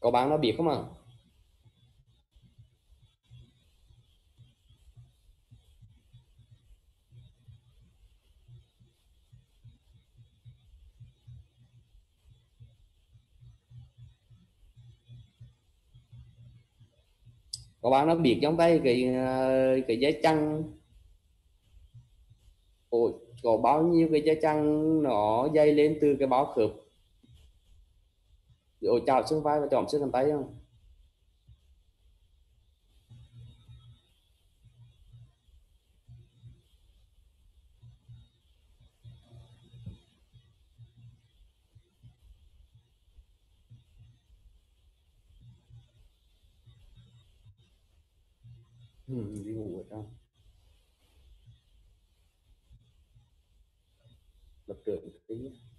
Có bạn nó biết không ạ? Có bạn nó biết trong tay cái cái dây chằng. Ủa, có bao nhiêu cái dây chằng nó dây lên từ cái báo khớp ổ chảo xương vai và chỏm xương cánh tay không? Ừ, đi ngủ ở trong lập trưởng tí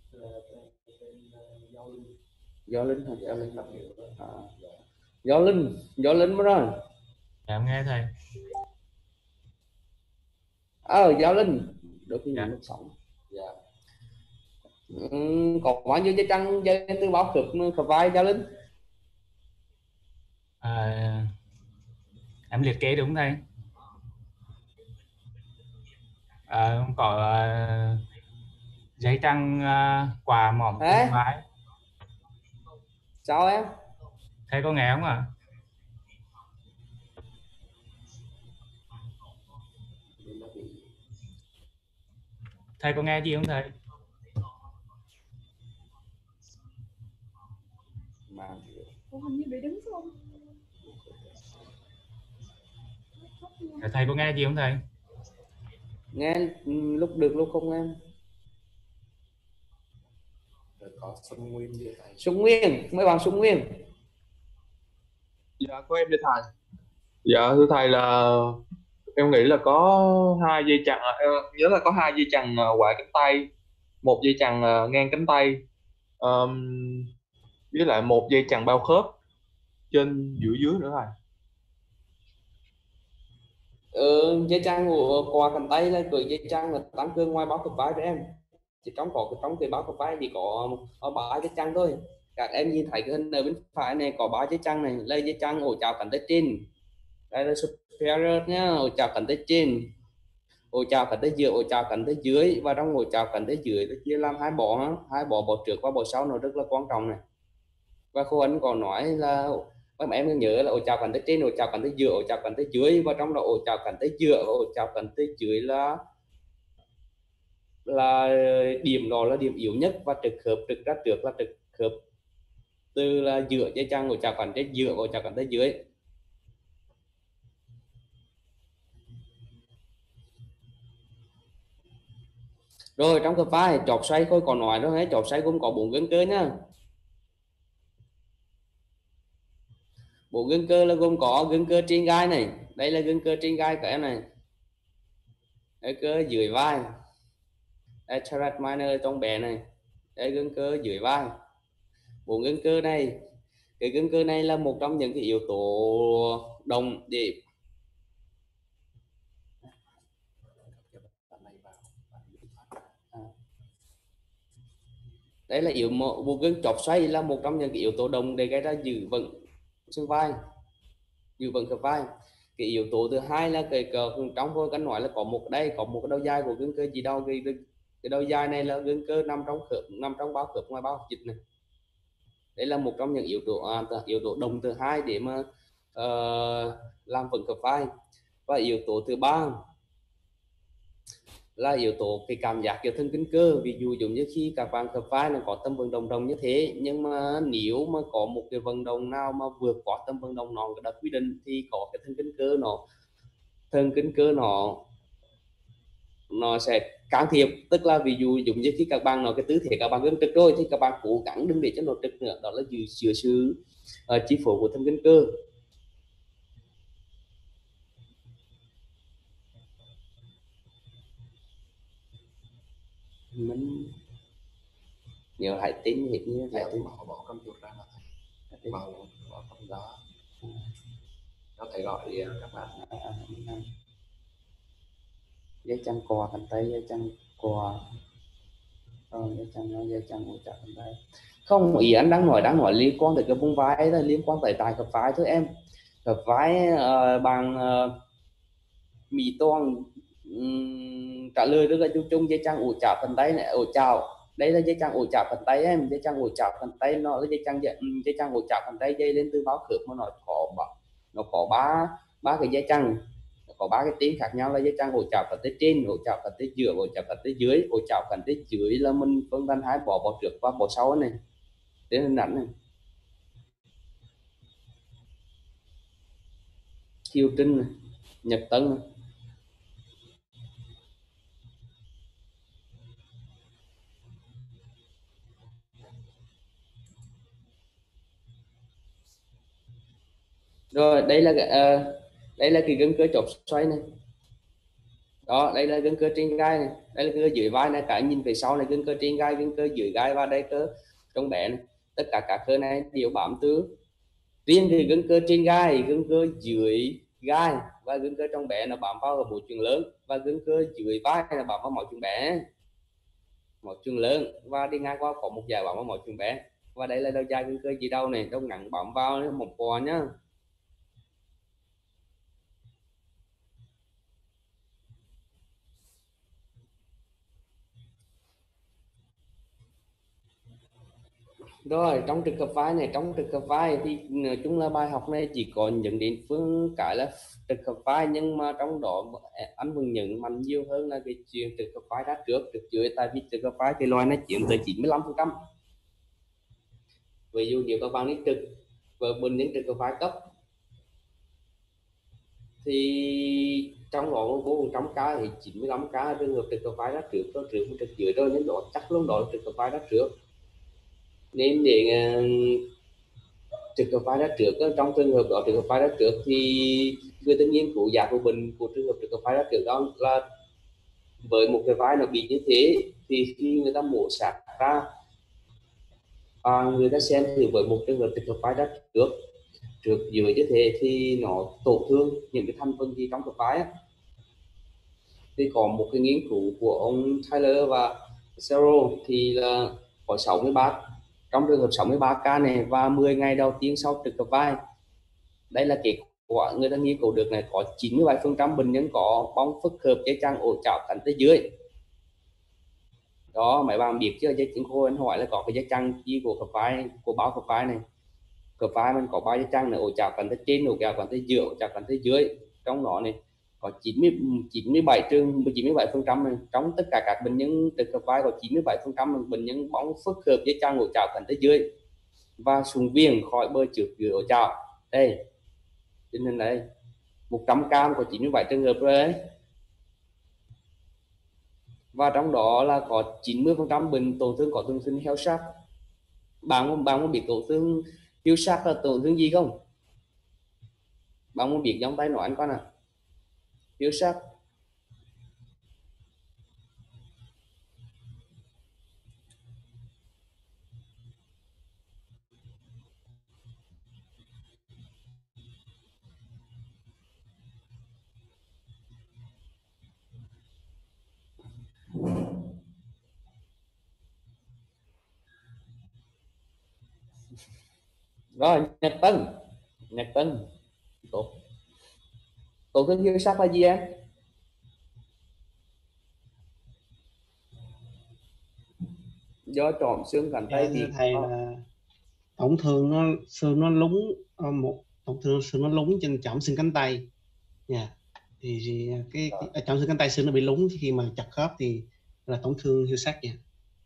do linh hả? Do linh à. do linh do linh mất rồi. Dạ, em nghe thầy. Ờ do linh đôi khi Dạ. mình sống. Dạ. Ừ, có bao nhiêu dây chằng dây từ báo khớp khớp vai do linh? À, em liệt kê đúng thầy. À, có uh, dây chằng uh, quà mỏm xương vai. Sao em? Thầy có nghe không ạ? Thầy có nghe gì không thầy? Mà hình như bị đứng không? Thầy có nghe gì không thầy? Nghe lúc được lúc không em. Rồi có Xuân Nguyên như thầy. Xuân Nguyên, mấy bạn Xuân Nguyên. Dạ của em thưa thầy. Dạ thưa thầy là em nghĩ là có hai dây chằng, uh, nhớ là có hai dây chằng uh, quại cánh tay, một dây chằng uh, ngang cánh tay, um, với lại một dây chằng bao khớp trên giữa dưới nữa thầy. Ừ, dây chằng của quà cánh tay là cái dây chằng là tăng cường ngoài báo khớp vai cho em. Chỉ trong có trong cái báo khớp vai thì có có ba dây chằng thôi. Các em nhìn thấy cái hình ở bên phải này có ba dây chằng này, là dây chằng ổ chảo cánh tay trên. Đây là superior nhá, ổ chảo cánh tay trên, ổ chảo cánh tay giữa, ổ chảo cánh tay dưới, và trong ổ chảo cánh tay dưới nó chia làm hai bó, hai bó bó trước và bó sau, nó rất là quan trọng này. Và cô anh còn nói là các em nhớ là ổ chảo cánh tay trên, ổ chảo cánh tay giữa, ổ chảo cánh tay dưới, và trong đó ổ chảo cánh tay giữa và ổ chảo cánh tay dưới là là điểm đó là điểm yếu nhất, và trực khớp trực ra trước là trực khớp từ là giữa dây chằng ổ chảo cánh tay giữa và ổ chảo cánh tay dưới. Rồi trong khớp vai chọc xoay khôi còn nói đó hết, chọc xoay gồm có bốn gân cơ nhá. Bốn gân cơ là gồm có gân cơ trên gai này, đây là gân cơ trên gai của em này, đây cơ dưới vai, đây teres minor trong bé này, đây gân cơ dưới vai. Bốn gân cơ này, cái gân cơ này là một trong những cái yếu tố đồng để đây là yếu một bộ gân chọc xoay là một trong những cái yếu tố đồng để gây ra giữ vững xương vai, giữ vững khớp vai. Cái yếu tố thứ hai là cái, cái trong tôi cần nói là có một đây có một cái đầu dài của gân cơ chỉ đầu, cái cái đầu dài này là gân cơ nằm trong khớp, nằm trong bao khớp ngoài bao dịch này. Đây là một trong những yếu tố à, yếu tố đồng thứ hai để mà uh, làm vững khớp vai. Và yếu tố thứ ba là yếu tố cái cảm giác kiểu thần kinh cơ. Ví dụ giống như khi các bạn khớp vai nó có tâm vận động đồng như thế, nhưng mà nếu mà có một cái vận động nào mà vượt quá tâm vận động nó đã quy định thì có cái thần kinh cơ nó thần kinh cơ nó nó sẽ can thiệp. Tức là ví dụ giống như khi các bạn nói cái tư thế các bạn đứng trực rồi thì các bạn cố gắng đừng để cho nó trực nữa, đó là giữ chữa sự uh, chi phối của thần kinh cơ. Mình nếu hãy tính thì như hãy tính bỏ bỏ con chuột ra là thầy bỏ bỏ con đó có thể gọi các bạn dây chằng cò cánh tay, dây chằng cò, rồi dây chằng dây chằng ổ chảo cánh tay. Không, ý anh đang nói đang nói liên quan tới cái vùng vai là liên quan tới tại khớp vai thôi em. Khớp vai uh, bằng uh, Mỹ Toàn um, trả lời rất là chung chung. Dây chằng ổ chảo phần tay này, ổ chảo đây là dây chằng ổ chảo phần tay em. Dây chằng ổ chảo phần tay nó là dây chằng dây chằng ổ chảo phần tay dây lên từ báo khớp mà nó có nó có ba ba cái dây chằng, có ba cái tên khác nhau là dây chằng ổ chảo phần tay trên, ổ chảo phần tay giữa, ổ chảo phần tay dưới. Ổ chảo phần tay dưới là mình phân văn hai bỏ bỏ trước và bỏ sau này, tên hình ảnh này. Kiều Trinh này, Nhật Tân này. Rồi đây là uh, đây là cái gân cơ chóp xoay này. Đó, đây là gân cơ trên gai này, đây là cơ dưới vai này, cả nhìn về sau này gân cơ trên gai, gân cơ dưới gai và đây cơ trong bé này. Tất cả các cơ này đều bám từ riêng thì gân cơ trên gai, gân cơ dưới gai và gân cơ trong bé nó bám vào ở mũi chừng lớn, và gân cơ dưới vai là bám vào mỏ chừng bé, mỏ chừng lớn và đi ngang qua có một dải bám vào mỏ chừng bé. Và đây là đầu dài gân cơ gì đâu này, đâu ngắn bám vào một cò nhá. Rồi trong trực hợp vai này, trong trực hợp vai thì nói chung là bài học này chỉ có nhận đến phương cái là trực hợp vai, nhưng mà trong đó anh vẫn nhận mạnh nhiều hơn là cái chuyện trực hợp vai ra trước trực dưới, tại vì trực hợp vai cái loài nó chiếm tới chín mươi lăm phần trăm. Ví dụ nếu các bạn đi trực và bình những trực hợp vai cấp thì trong đó vô trong cá thì chín mươi lăm cá trường hợp trực hợp vai ra trước rồi trước trực dưới rồi, nên đó chắc luôn đó trực hợp vai ra trước. Nên để uh, trực hợp vai ra trước, trong trường hợp đó trực hợp vai ra trước thì người ta nghiên cứu giá của bệnh của trường hợp trực hợp vai ra trước đó là với một cái vai nó bị như thế thì khi người ta mổ sạc ra và người ta xem thử với một trường hợp trực hợp vai ra trước trước dưới như thế thì nó tổn thương những cái thành phần gì trong khớp vai á. Thì có một cái nghiên cứu của ông Tyler và Serro thì là có sáu mươi ba trong trường hợp sáu mươi ba ca này và mười ngày đầu tiên sau trực hợp vai, đây là kết quả người ta nghiên cứu được này, có chín mươi bảy phần trăm bệnh nhân có bong phức khớp dây chằng ổ chảo cánh tay dưới. Đó, mấy bạn biết chưa, dây chằng khô anh hỏi là có cái dây chằng gì của khớp vai, của bao khớp vai này. Khớp vai mình có bao dây chằng này, ổ chảo cánh tay trên, ổ chảo cánh tay giữa, ổ chảo cánh tay dưới. Trong đó này có chín mươi, chín mươi bảy trường chín mươi bảy phần trăm này, trong tất cả các bệnh nhân trực hợp vai có chín mươi bảy phần trăm bệnh nhân bong phức khớp dây chằng ổ chảo cánh tay dưới và sùng viền khỏi bơ trước dưới ổ chảo. Đây trên hình đây một trăm cam có chín mươi bảy trường hợp rồi đấy. Và trong đó là có chín mươi phần trăm bệnh tổn thương có tổn thương heo sắc. Bạn bạn có biết tổn thương heo sắc là tổn thương gì không? Bạn có biết giống tay nói anh con à? Heo sắc rồi. Nhật Tân, Nhật Tân tốt. Tổn thương heo sắc là gì em? Do trộm xương cánh tay Dạ, thì thầy là tổn thương nó xương nó lúng một tổn thương xương nó lúng trên chỏm xương cánh tay nha. Thì, thì cái, cái chỏm xương cánh tay xương nó bị lúng khi mà chặt khớp thì là tổn thương heo sắc nha.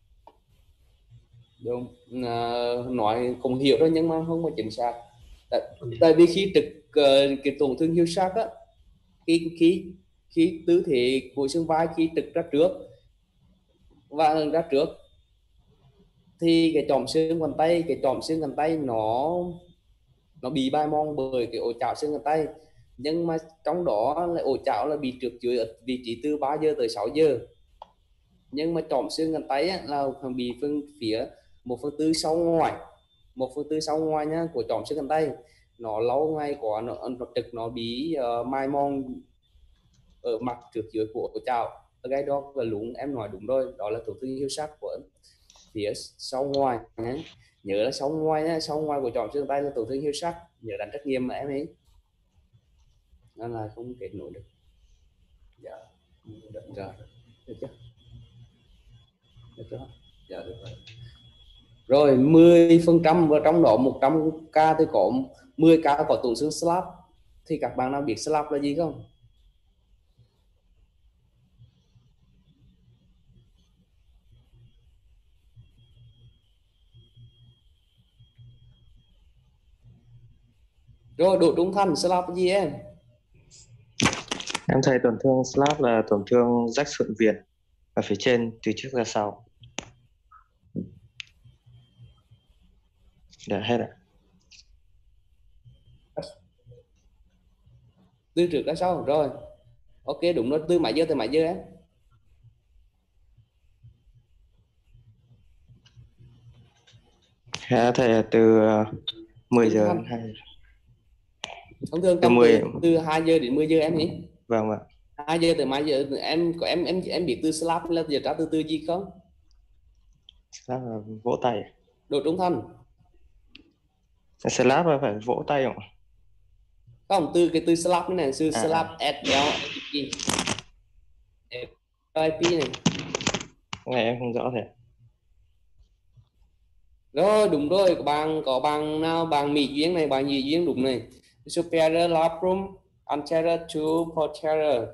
Đúng, à, nói cũng hiểu thôi nhưng mà không có chính xác. Tại, tại vì khi trực uh, cái tổn thương heo sắc á, khi khi khi tư thế của xương vai khi trực ra trước và ra trước thì cái chòm xương cánh tay, cái chòm xương cánh tay nó nó bị bay mòn bởi cái ổ chảo xương cánh tay, nhưng mà trong đó là ổ chảo là bị trượt dưới ở vị trí từ ba giờ tới sáu giờ, nhưng mà chòm xương cánh tay á, là bị phần phía một phần tư sau ngoài, một phần tư sau ngoài nhá của chòm xương cánh tay nó lâu ngày quá nó, nó trực nó bị uh, mai mòn ở mặt trước dưới của ổ chảo, cái đó là đúng, em nói đúng rồi, đó là tổn thương heo sắc của phía sau ngoài nhé. Nhớ là sau ngoài nhé, sau ngoài của chọn xương tay là tổn thương hiếu sắc, nhớ đánh trách nhiệm mà em ấy, nên là không kết nối được. Dạ Được rồi, được chưa? Được chưa? dạ được rồi. Rồi mười phần trăm và trong đó một trăm ca thì có mười ca có tổn thương slap, thì các bạn nào biết slap là gì không? Rồi độ trung thành slap là gì em? Em thấy tổn thương slap là tổn thương rách sụn viền ở phía trên từ trước ra sau. Dạ hết ạ. Từ trước ra sau rồi. Ok đúng rồi, từ mấy giờ từ mấy giờ em? Dạ thầy từ uh, mười Trung giờ thành. đến hai giờ. Thông thường Từ tầm mười từ, từ hai giờ đến mười giờ em nhỉ? Vâng ạ. hai giờ tới mấy giờ em có em em em biết từ slap là giờ ra từ từ gì không? Slap là vỗ tay. Độ trung thành. Slap là phải vỗ tay không? Không, từ cái từ slap này, từ À, slap à. S L I P này. Ngày em không rõ thầy. Rồi đúng rồi, có bạn có bạn nào bạn Mỹ duyên này, bạn gì duyên đúng này. Superior labrum anterior to posterior.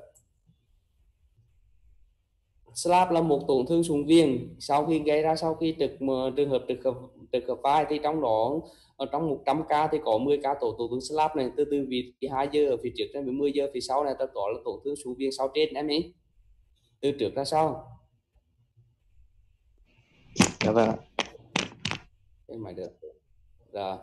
Slap là một tổn thương sụn viền sau khi gây ra sau khi trực trường hợp trực hợp trực hợp vai, thì trong đó ở trong một trăm ca thì có mười ca tổ tổn thương slap này, từ từ vị hai giờ ở phía trước đến mười giờ phía sau này ta có là tổn thương sụn viền sau trên em ấy, từ trước ra sau. Dạ vâng ạ. Cái mày được rồi.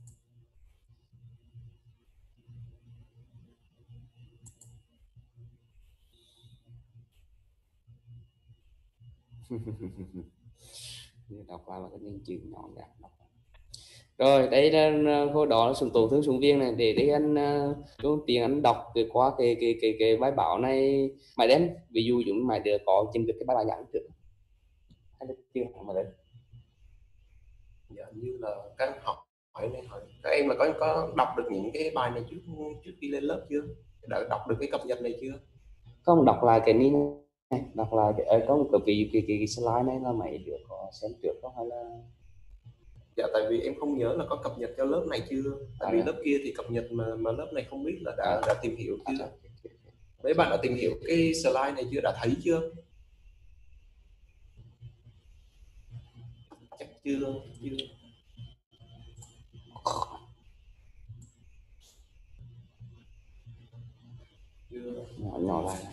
Đọc qua là cái những chữ nhỏ nhặt. Rồi đây là hồi đó là sụn tổn thương sụn viền này, để để anh uh, tiền anh đọc cái qua cái cái cái cái bài báo này mày đến, ví dụ chúng mày được có chừng được cái bài báo nhắn trước hay là chưa mà đấy. Dạ như là các học hỏi này hỏi các em là có có đọc được những cái bài này trước trước khi lên lớp chưa, đã đọc được cái cập nhật này chưa? Không, đọc lại cái này, đọc lại cái có một cái vị cái, cái, cái slide này là mày được có xem trước không hay là? Dạ tại vì em không nhớ là có cập nhật cho lớp này chưa, tại À, vì dạ. lớp kia thì cập nhật mà mà lớp này không biết là đã À. đã tìm hiểu chưa. À, Mấy bạn đã tìm hiểu cái slide này chưa, đã thấy chưa? Chắc chưa chưa. Chưa. nhỏ nhỏ lại.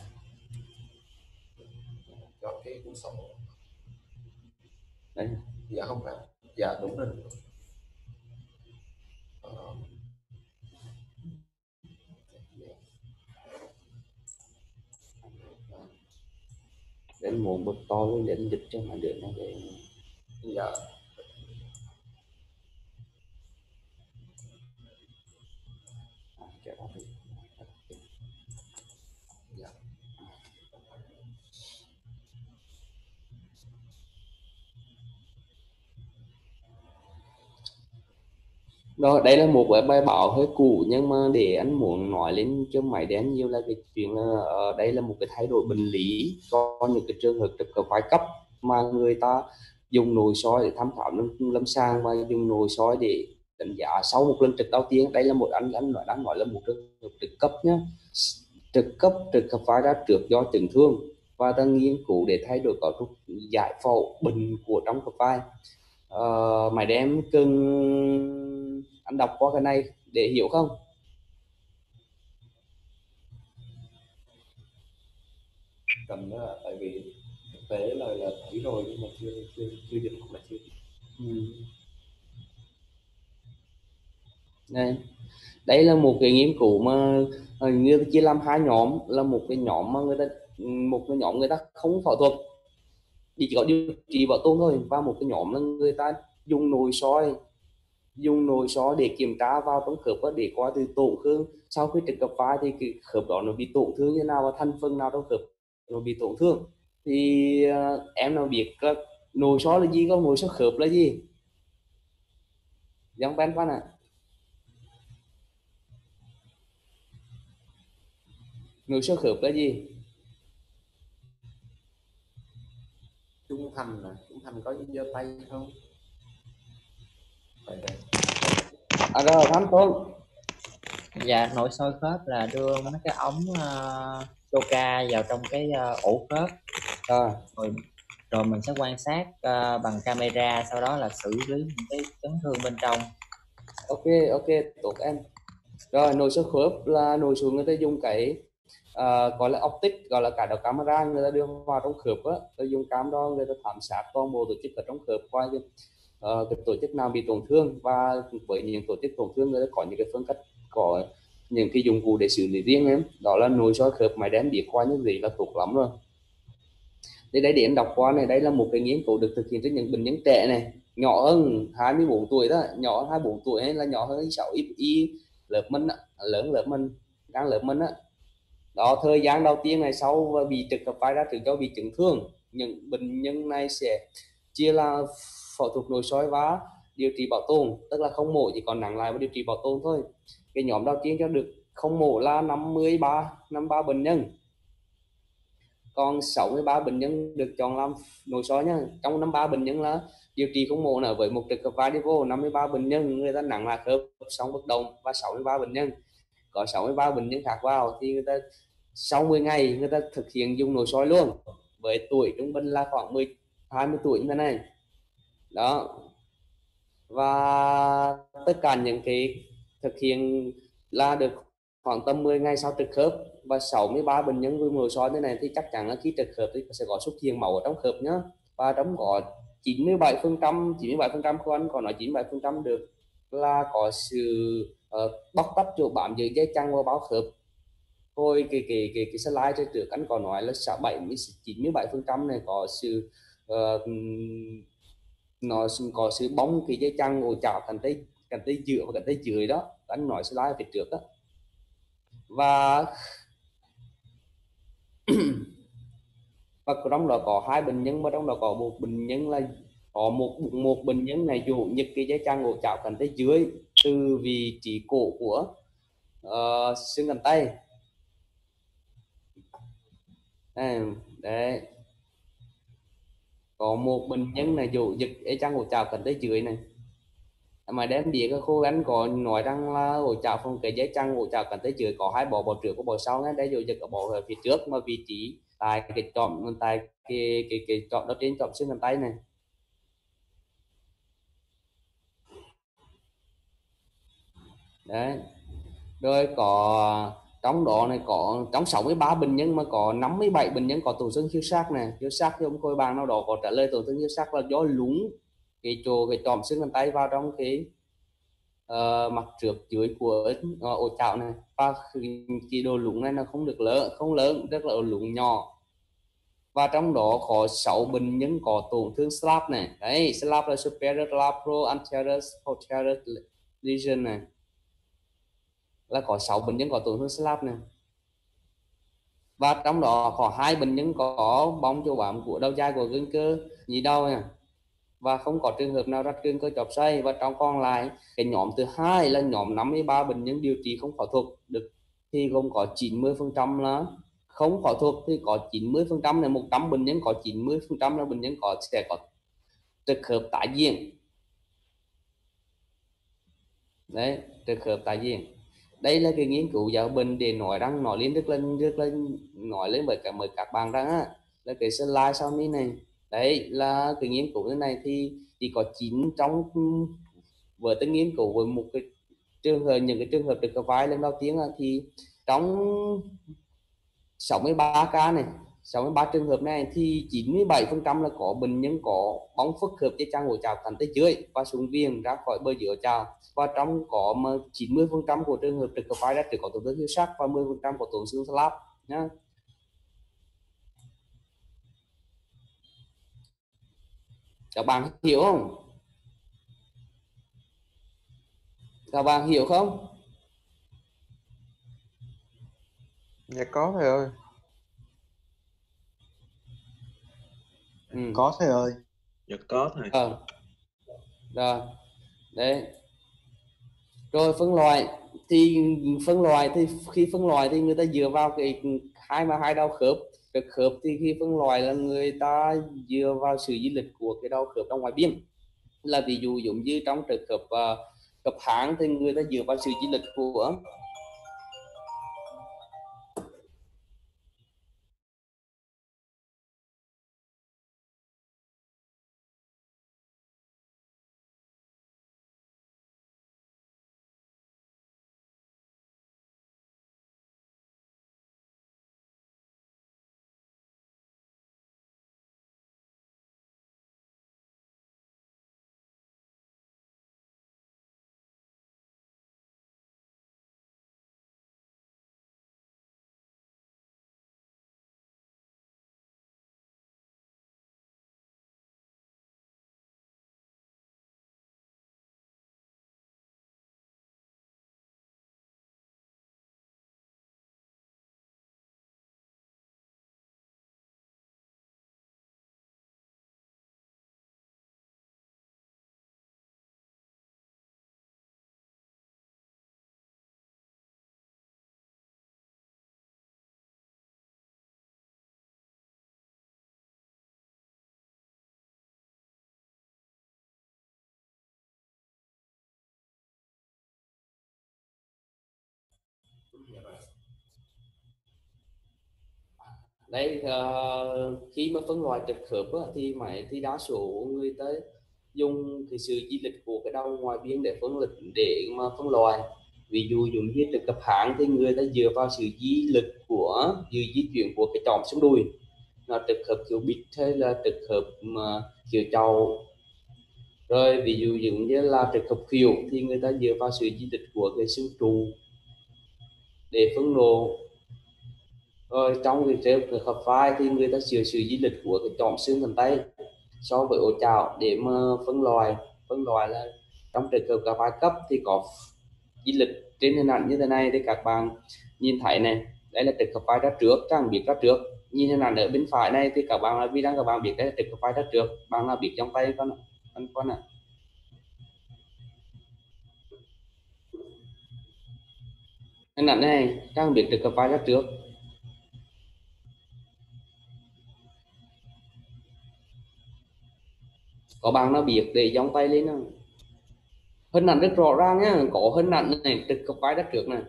Chọn cái cuốn sổ. Đấy. Dạ không phải. Dạ đúng rồi. Ờ. Đến một bức to lên đến dịch cho mà được nó để. Dạ. À, cái đó thì. Dạ. Rồi đây là một cái bài báo hơi cũ, nhưng mà để anh muốn nói lên cho mày đen nhiều là cái chuyện là ở đây là một cái thay đổi bệnh lý cho những cái trường hợp trực cấp vai cấp mà người ta dùng nội soi để thăm khám lâm, lâm sàng và dùng nội soi để đánh giá sau một lần trực đầu tiên. Đây là một anh anh nói đang nói là một trường hợp trực cấp nhé, trực cấp trực cấp vai ra trước do chấn thương và ta nghiên cứu để thay đổi cấu trúc giải phẫu bệnh của trong cấp vai. Uh, mày đem cưng anh đọc qua cái này để hiểu không? Cần đó là tại vì thực tế là là thấy rồi nhưng mà chưa chưa chưa dịch hoặc là chưa. Ừ. Đây. Đây là một cái nghiên cứu mà hình như chia làm hai nhóm, là một cái nhóm mà người ta một cái nhóm người ta không phẫu thuật chỉ có điều trị bảo tồn thôi, và một cái nhóm là người ta dùng nội soi dùng nội soi để kiểm tra vào trong khớp để coi từ tổn thương sau khi trực cấp vai thì cái khớp đó nó bị tổn thương như nào và thành phần nào trong khớp nó bị tổn thương. Thì uh, em nào biết là Nội soi là gì, còn nội soi khớp là gì? Giang Ben Văn ạ. Nội soi khớp là gì? Trung Thành à, Trung Thành có giơ tay không? À rồi, Thanh Tôn. Dạ, nội soi khớp là đưa mấy cái ống uh, Toka vào trong cái uh, ổ khớp. À. Rồi, rồi mình sẽ quan sát uh, bằng camera, sau đó là xử lý những cái chấn thương bên trong. Ok, ok, tốt em. Rồi, nội soi khớp là nội soi người ta dùng cái uh, gọi là optic, gọi là cả đầu camera người ta đưa vào trong khớp á, ta dùng cam đó người ta thám sát toàn bộ tổ chức ở trong khớp qua uh, cái tổ chức nào bị tổn thương, và với những tổ chức tổn thương người ta có những cái phương cách, có những cái dụng cụ để xử lý riêng em. Đó là nội soi khớp máy đếm biết qua những gì là tốt lắm rồi. Đây đây để em đọc qua này, đây là một cái nghiên cứu được thực hiện trên những bệnh nhân trẻ này, nhỏ hơn hai mươi bốn tuổi đó, nhỏ hơn hai mươi bốn tuổi hay là nhỏ hơn sáu y, y lớp mình á, lớn lớp mình, đang lớp mình á. Đó, thời gian đầu tiên này sau bị trực hợp vai ra trước cho bị chấn thương, những bệnh nhân này sẽ chia là phẫu thuật nội soi và điều trị bảo tồn, tức là không mổ chỉ còn nặng lại và điều trị bảo tồn thôi. Cái nhóm đầu tiên cho được không mổ là năm mươi ba năm mươi ba bệnh nhân, còn sáu mươi ba bệnh nhân được chọn làm nội soi nhá. Trong năm mươi ba bệnh nhân là điều trị không mổ là với một trực hợp vai đi vô, năm mươi ba bệnh nhân người ta nặng là khớp sống bất động, và sáu mươi ba bệnh nhân có sáu mươi ba bệnh nhân khác vào thì người ta sau mười ngày người ta thực hiện dùng nội soi luôn, với tuổi trung bình là khoảng mười hai mươi tuổi như thế này đó. Và tất cả những cái thực hiện là được khoảng tầm mười ngày sau trực khớp, và sáu mươi ba bệnh nhân với nội soi thế này thì chắc chắn là khi trực khớp thì sẽ có xuất hiện máu ở trong khớp nhá. Và trong có chín mươi bảy phần trăm chín mươi bảy phần trăm con còn nói chín mươi bảy phần trăm được là có sự uh, bóc tách chỗ bám giữa dây chằng và bao khớp. Thôi cái cái cái cái slide trên trước anh có nói là sáu bảy chín mươi bảy phần trăm này có sự uh, nó có sự bóng cái dây chằng ổ chảo cánh tay cánh tay giữa và cánh tay dưới đó, anh nói slide phía trước đó. Và và trong đó có hai bệnh nhân, mà trong đó có một bệnh nhân là có một một bệnh nhân này dụ nhức cái dây chằng ổ chảo cánh tay dưới từ vị trí cổ của uh, xương cánh tay. À, đấy, có một bệnh nhân này dụ giật dây chằng ổ chảo cánh tay dưới này, mà đem địa cái khô anh có nói rằng là ổ chảo phòng cái dây chằng ổ chảo cánh tay dưới có hai bộ, bộ trước của bộ sau ngay đây, rồi giật ở bộ ở phía trước mà vị trí tại cái chọn tại cái cái cái chọn đó trên chọn xương cánh tay này. Đấy, rồi có trong đó này có trong sáu mươi ba bệnh nhân mà có năm mươi bảy bệnh nhân có tổn thương khiêu xác này. Khiêu xác thì ông coi bàn nào đó có trả lời tổn thương khiêu xác là do lún cái chỗ cái chòm xương cánh tay vào trong cái uh, mặt trước dưới của uh, ổ chảo này, và cái độ lún này nó không được lớn, không lớn, rất là lún nhỏ. Và trong đó có sáu bệnh nhân có tổn thương slap này. Đấy, slap là superior labral anterior posterior lesion này, là có sáu bệnh nhân có tổn thương slap này. Và trong đó có hai bệnh nhân có bong chỗ bám của đầu dài của gân cơ nhĩ đầu này, và không có trường hợp nào rách gân cơ chóp xoay. Và trong còn lại cái nhóm thứ hai là nhóm năm mươi ba bệnh nhân điều trị không phẫu thuật được, thì gồm có chín mươi phần trăm là không phẫu thuật, thì có chín mươi phần trăm là một trăm bệnh nhân có chín mươi phần trăm là bệnh nhân có sẽ có trực khớp tái diễn. Đấy, trực khớp tái diễn. Đây là cái nghiên cứu giáo bệnh để nói rằng nói lên rất lên rất lên nói lên với cả mời các bạn rằng á, là cái slide sau này này. Đấy là cái nghiên cứu thế này thì chỉ có chín trong với cái nghiên cứu với một cái trường hợp những cái trường hợp được vai lần đầu tiên thì trong sáu mươi ba ca này, sáu mươi ba trường hợp này thì chín mươi bảy phần trăm là có bệnh nhân có bong phức khớp dây chằng ổ chảo cánh tay dưới và xuống viền ra khỏi bờ dưới ổ chảo. Và trong có mà chín mươi phần trăm của trường hợp trực vai đã có tổn thương khiêu sắc và mười phần trăm có tổn thương slap nhá. Các bạn hiểu không? Các bạn hiểu không? Dạ có thầy ơi. Ừ. Có thầy ơi. Dạ có thầy. Ờ. Rồi. Đấy. Rồi phân loại thì phân loại thì khi phân loại thì người ta dựa vào cái hai mà hai đau khớp. Trực khớp thì khi phân loại là người ta dựa vào sự di lệch của cái đau khớp trong ngoài biên. Là ví dụ giống như trong trực khớp uh, khớp háng thì người ta dựa vào sự di lệch của đấy. Uh, khi mà phân loại trực khớp á, thì máy thì đa số người ta dùng cái sự di lệch của cái đầu ngoài biên để phân lịch để mà phân loại. Ví dụ giống như trực khớp háng thì người ta dựa vào sự di lệch của sự di chuyển của cái chòm xuống đùi, là trực khớp kiểu bít hay là trực khớp mà kiểu trầu. Rồi ví dụ giống như là trực khớp khuỷu thì người ta dựa vào sự di lệch của cái xương trụ để phân lộ. Rồi trong cái trường khớp vai thì người ta sửa sự di lệch của cái chòm xương cánh tay so với ổ chảo để mà phân loại. Phân loại là trong trường hợp cả vai cấp thì có di lệch trên hình ảnh như thế này thì các bạn nhìn thấy này, đây là trực khớp vai ra trước, trang biết ra trước. Nhìn hình ảnh ở bên phải này thì các bạn là vì đang các bạn biết đây là trực khớp vai ra trước, bạn là biết trong tay con con con này. Hình ảnh này trang biết trực khớp vai ra trước. Có bạn nó biết để gióng tay lên không? Hình ảnh rất rõ ràng nhá, có hình ảnh này trực khớp vai đất trước này.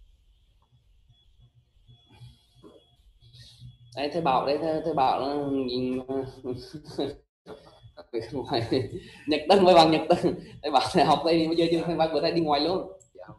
Đấy thầy bảo đấy, thầy, thầy bảo là nhìn Nhật Tân với bằng Nhật Tân. Thầy bảo thầy học đây bây giờ chưa thầy bảo của thầy đi ngoài luôn.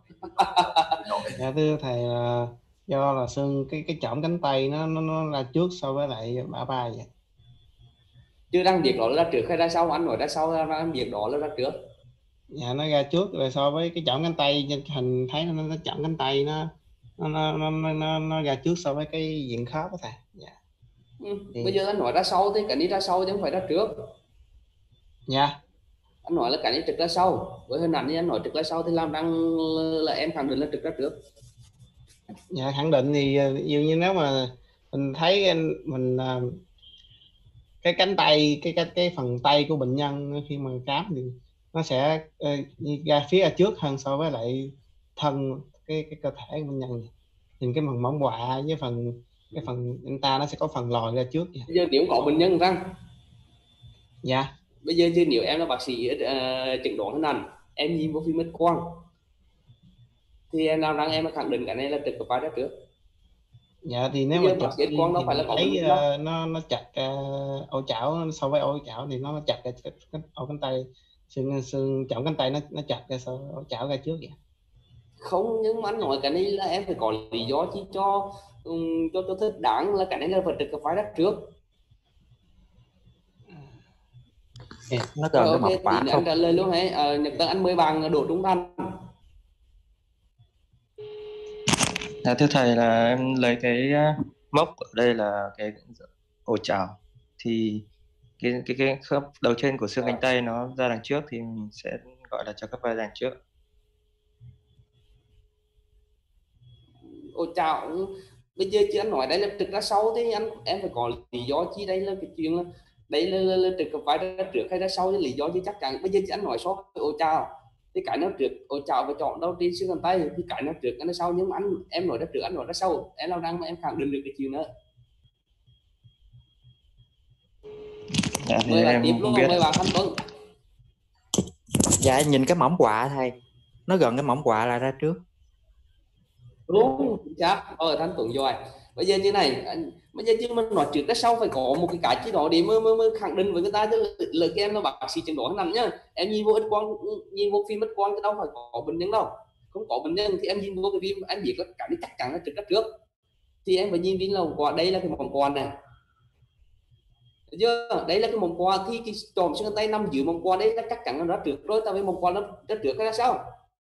Dạ thưa thầy, là do là xương cái cái chỏm cánh tay nó nó nó ra trước so với lại bả vai vậy. Chứ đang việc đó là trước hay ra sau? Anh nói ra sau, ra việc đó là ra trước. Dạ nó ra trước rồi so với cái chỏm cánh tay, trên hình thấy nó nó chỏm cánh tay nó nó nó nó nó, nó ra trước so với cái diện khớp đó thầy. Dạ. Ừ. Thì... Bây giờ anh nói ra sau thì cái đi ra sau chứ không phải ra trước. Dạ. Anh nói là cái đi trực ra sau, với hình ảnh thì anh nói trực ra sau thì làm đang là em khẳng định là trực ra trước. Dạ khẳng định thì dường như nếu mà mình thấy mình cái cánh tay cái cái cái phần tay của bệnh nhân khi mà khám thì nó sẽ uh, ra phía trước hơn so với lại thân cái cái cơ thể của bệnh nhân. Nhìn cái phần mỏng quạ với phần cái phần anh ta nó sẽ có phần lòi ra trước. Bây giờ nếu có bệnh nhân răng, dạ bây giờ chứ nếu em là bác sĩ uh, chẩn đoán hình ảnh, em nhìn vào phim X quang thì em làm răng em khẳng định cái này là trực khớp vai ra trước. Dạ thì nếu mà chụp thì con nó phải là có thấy uh, nó nó chặt uh, ổ chảo so với ổ chảo thì nó chặt cái, cái, cái ổ cánh tay, xương xương chỏm cánh tay nó nó chặt ra so ổ chảo ra trước vậy. Không, nhưng mà anh nói cái này là em phải có lý do chi cho um, cho cho thích đáng là cái này là phải trực khớp vai ra trước. Nó gần cái mọc phá anh trả lời luôn hả? À, Nhật Tân anh mời bạn đổ trung thành. Dạ thưa thầy, là em lấy cái mốc ở đây là cái ổ chảo, thì cái cái cái khớp đầu trên của xương cánh tay nó ra đằng trước thì mình sẽ gọi là cho khớp vai đằng trước. Ổ chảo bây giờ chứ anh nói đây là trực ra sau thì anh em phải có lý do chi đây là cái chuyện là đấy là, là, là trực cập vai ra trước hay ra sau, lý do chứ chắc chắn bây giờ chị anh nói so với ổ chào thì cái nó trước ổ chào và chọn đâu trên xương bàn tay thì cái nó trước cái nó sau, nhưng mà anh em nói ra trước anh nói ra sau, em làm răng mà em khẳng định được cái chuyện nữa. Dạ, thì Mời bạn em tiếp không luôn, biết. mời bạn Thanh Tuấn. Dạ nhìn cái mỏng quạ thầy, nó gần cái mỏng quạ là ra trước. Đúng chắc ờ Thanh Tuấn giỏi. Bây giờ như này anh, bây giờ chứ mình nói trước cái sau phải có một cái cái chứ đó để mới, mới, mới khẳng định với người ta, chứ lời các em nó bác sĩ chẩn đoán nằm nhá, em nhìn vô X quang, nhìn vô phim X quang cái đâu phải có bệnh nhân đâu, không có bệnh nhân thì em nhìn vô cái phim em biết là cái chắc chắn là trước cái trước thì em phải nhìn viên là quả đây là cái mỏng quạ này. Được chưa? Đấy là cái mỏng quạ thì cái chòm xương tay nằm dưới mỏng quạ đấy là chắc chắn là nó trước rồi, tại vì mỏng quạ nó rất trước cái là sao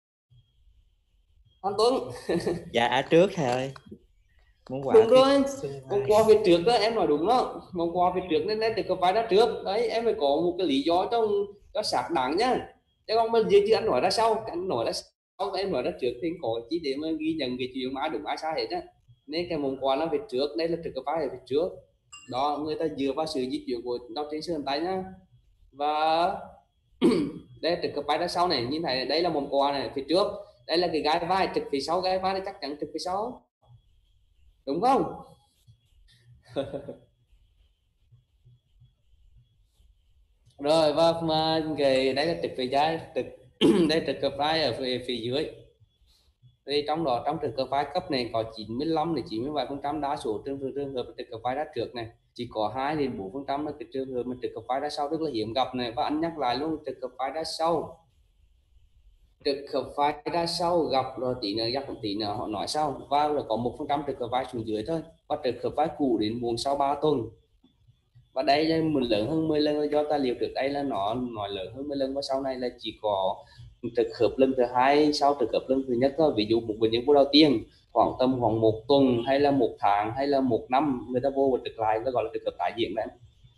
Thanh Tuấn? Dạ trước thầy ơi. Mỏng quạ Đúng phía rồi, xương mông vai. qua phía trước đó em nói đúng đó, mông qua phía trước nên nên từ vai ra trước đấy, em phải có một cái lý do trong cho xác đáng nhá, chứ không mà gì chứ anh nói ra sau, anh nói ra sau em nói ra trước thì có chỉ để mà ghi nhận cái chuyện mà ai đúng ai sai hết á, nên cái mông qua nó phía trước, đây là trực vai ở phía trước đó, người ta dựa vào sự di chuyển của nó trên xương tay nhá, và đây trực vai ra sau này, như này đây là mông qua này phía trước, đây là cái gai vai trực phía sau, gai vai nó chắc chắn trực phía sau đúng không? Rồi và mà cái đây là trực về trái trực đây trực cực vai ở phía, phía dưới, thì trong đó trong trực cực vai cấp này có chín mươi lăm đến chín mươi bảy phần trăm đa số trường trường hợp trực cực vai ra trước này, chỉ có hai đến bốn phần trăm là cái trường hợp mà trực cực vai ra sau rất là hiếm gặp này. Và anh nhắc lại luôn, trực cực vai ra sau, trực cực vai ra sau gặp rồi tí nữa gặp tí nữa họ nói sau, và là có một phần trăm trực cực vai xuống dưới thôi, và trực cực vai cũ đến muộn sau ba tuần. Và đây là mình lớn hơn mười lần, do tài liệu trước đây là nó nói lớn hơn mười lần, và sau này là chỉ có trực hợp lần thứ hai sau trực hợp lần thứ nhất thôi. Ví dụ một bệnh nhân vô đầu tiên khoảng tầm khoảng một tuần hay là một tháng hay là một năm người ta vô và trực lại, nó gọi là trực hợp tái diễn đấy.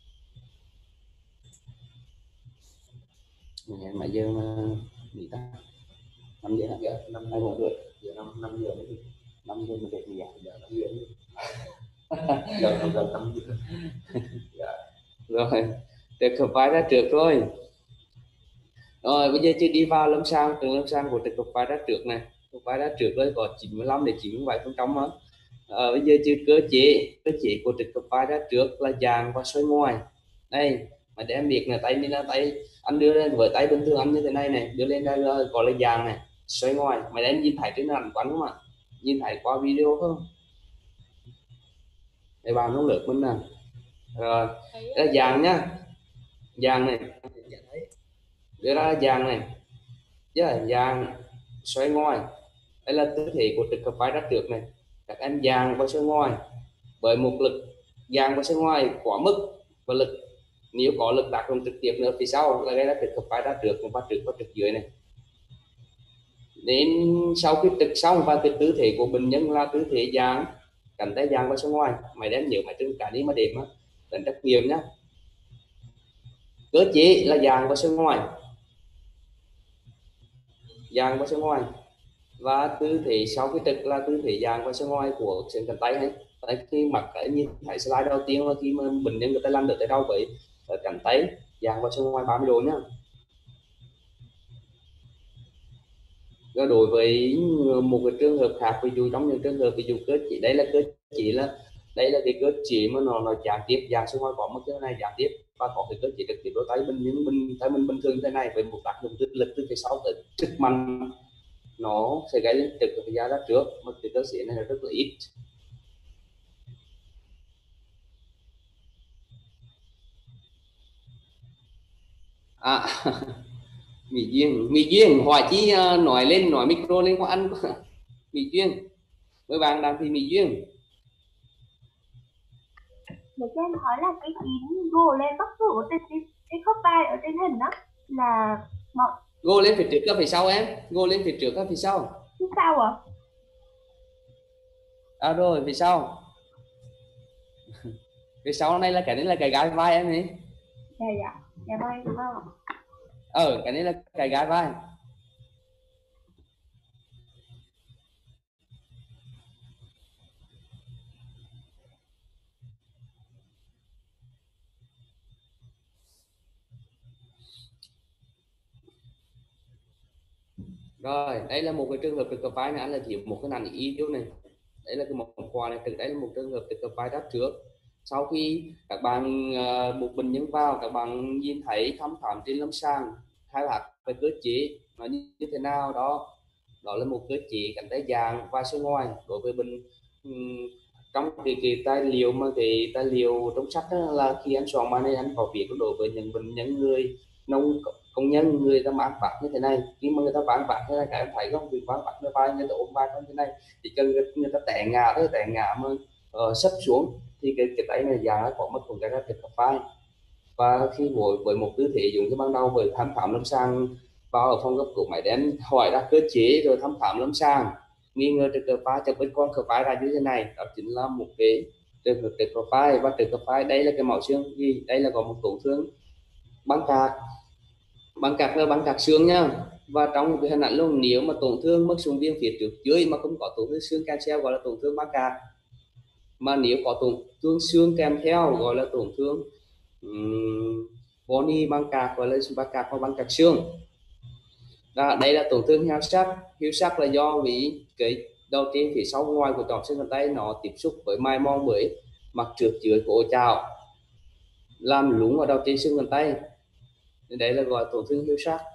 Mà giờ mà nghỉ ta năm giờ hả? Năm hai một rưỡi giờ, năm năm giờ năm giờ mình về nhà giờ năm giờ giờ năm giờ năm giờ rồi trực hợp vai ra trước rồi. Rồi bây giờ chỉ đi vào lâm sàng, trường lâm sàng của trực hợp vai ra trước này, trực vai ra trước đây có chín mươi lăm đến chín mươi bảy phần trăm á. Ờ, bây giờ chứ cơ chế cơ chế của trực hợp vai ra trước là dàn và xoay ngoài đây, mà để em biết là tay mình là tay anh đưa lên với tay bình thường anh như thế này này, đưa lên đây gọi là dàn này, xoay ngoài mà em nhìn thấy trên ảnh quán không ạ, nhìn thấy qua video không để bạn nó lượt mình nè. Rồi đây là dàn nhá, dàn này đưa ra dàn này chứ là dàn xoay ngoài, đây là tư thế của trực hợp vai ra trước này, các em dàn và xoay ngoài với một lực dàn và xoay ngoài quá mức, và lực nếu có lực tác động trực tiếp nữa phía sau là gây ra trực hợp vai ra trước và trực và trực dưới này. Đến sau khi trực xong và cái tư thế của bệnh nhân là tư thế dàn, cánh tay dàn và xoay ngoài, mày đem nhiều mày trưng cả đi mà đệm á đánh rất nhiều nhá. Cơ chế là dàn và xoay ngoài, dàn và xoay ngoài, và tư thế sau cái trực là tư thế dàn và xoay ngoài của xương cánh tay ấy. Tại khi mặc cái như thấy slide đầu tiên là khi mà bệnh nhân người ta lăn được tới đâu với cánh tay dàn và xoay ngoài ba mươi độ nhá. Rồi đối với một cái trường hợp khác, ví dụ trong những trường hợp ví dụ cơ chế đây là cơ chế là đây là cái cơ chế mà nó nó gián tiếp dàn xoay ngoài có một cái này gián tiếp, và có cái cơ chế trực tiếp đôi tay mình những mình tay mình bình thường thế này với một tác động lực lực từ phía sau tới trực mạnh nó sẽ gây lên trực ở da ra trước, mà cái cơ chế này là rất là ít. À Mỹ Duyên, Mỹ Duyên hỏi chi uh, nói lên nói micro lên có ăn Mỹ Duyên với bạn đang thì Mỹ Duyên. Để cho em hỏi là cái chín gồ lên góc tủ trên cái, cái khớp vai ở trên hình đó là một Gồ lên phía trước hay phía sau em? Gồ lên phía trước hay phía sau? Phía sau à? À rồi, phía sau. Phía sau này là cái này là cái gai vai em ấy. Dạ dạ, dạ vâng, đúng không? Ờ, cái này là cái gai vai. Rồi đây là một cái trường hợp trực cấp vai này, anh là chỉ một cái nạn y yếu này, đấy là cái món quà này, đấy là một trường hợp trực cấp vai đắt trước. Sau khi các bạn uh, một bệnh nhân vào, các bạn nhìn thấy thăm khám trên lâm sàng khai bác về cơ chế nó như thế nào đó, đó là một cơ chế cánh tay dạng và xương ngoài đối với bệnh. Um, trong cái, cái tài liệu mà cái tài liệu trong sách đó, là khi anh soạn bài này anh có viết đối với những bệnh nhân người nông công nhân, người ta mang vác như thế này, khi mà người ta vác vác như này, các em thấy không, việc vác vác như vai, người ta ôm vai như thế này, chỉ cần người ta té ngã thôi, té ngã mà uh, sấp xuống thì cái cái tay này già có mất cùng cái ra trực cấp vai. Và khi với với một tư thế dùng cho ban đầu với thăm khám lâm sàng vào ở phòng cấp cứu máy đem hỏi ra cơ chế rồi thăm khám lâm sàng nghi ngờ trực cấp vai, chụp con khớp vai ra như thế này, đó chính là một cái trường hợp trực cấp vai. Và trực cấp vai đây là cái mẫu xương gì, đây là có một tổn thương băng cạc, băng cạc là băng cạc xương nhá. Và trong cái hình ảnh luôn, nếu mà tổn thương mất xung viêm phía trước dưới mà không có tổn thương xương kèm theo gọi là tổn thương băng cạc, mà nếu có tổn thương xương kèm theo gọi là tổn thương um, bony băng cạc, gọi là băng cạc hoặc băng cạc xương. Đó, đây là tổn thương heo sắc. Heo sắc là do vì cái đầu trên phía sau ngoài của tròn xương cánh tay nó tiếp xúc với mài mòn với mặt trước dưới của ổ chảo, làm lún ở đầu trên xương cánh tay, đấy là gọi tổn thương heo sắc.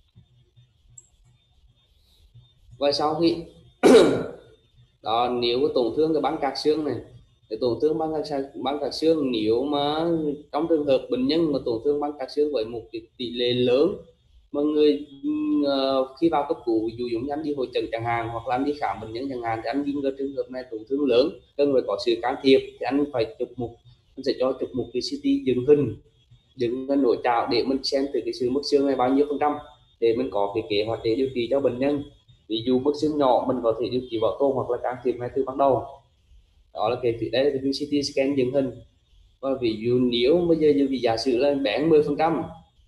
Và sau khi đó, nếu có tổn thương cái băng cạc xương này, cái tổn thương băng cạc băng cạc xương, nếu mà trong trường hợp bệnh nhân mà tổn thương băng cạc xương với một cái tỷ lệ lớn mà người uh, khi vào cấp cứu, ví dụ giống như anh đi hội chẩn chẳng hạn, hoặc là anh đi khám bệnh nhân chẳng hạn, thì anh nghi ngờ trường hợp này tổn thương lớn cần phải có sự can thiệp, thì anh phải chụp một anh sẽ cho chụp một cái xê tê dựng hình dựng hình ổ chảo để mình xem từ cái sự mất xương này bao nhiêu phần trăm, để mình có cái kế hoạch để điều trị cho bệnh nhân. Ví dụ mất xương nhỏ mình có thể điều trị bảo tồn hoặc là can thiệp ngay từ ban đầu. Đó là cái đấy là cái xê tê scan dựng hình. Và ví dụ nếu bây giờ vì giả sử là bé mười phần trăm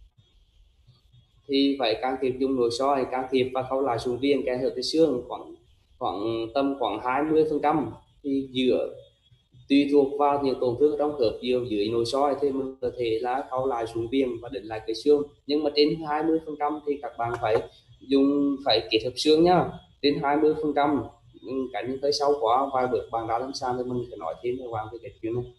thì phải can thiệp dùng nội soi, can thiệp và khâu lại sụn viền kèm hợp với xương khoảng khoảng tầm khoảng hai mươi phần trăm. Thì giữa tùy thuộc vào những tổn thương trong khớp nhiều dưới nội soi thì mình có thể là khâu lại sụn viền và định lại cái xương. Nhưng mà trên hai mươi phần trăm thì các bạn phải dùng phải kết hợp xương nhá. Trên hai mươi phần trăm cái những tới sau quá vài bước bằng đá lâm sàng thì mình phải nói thêm cho bạn về cái chuyện này.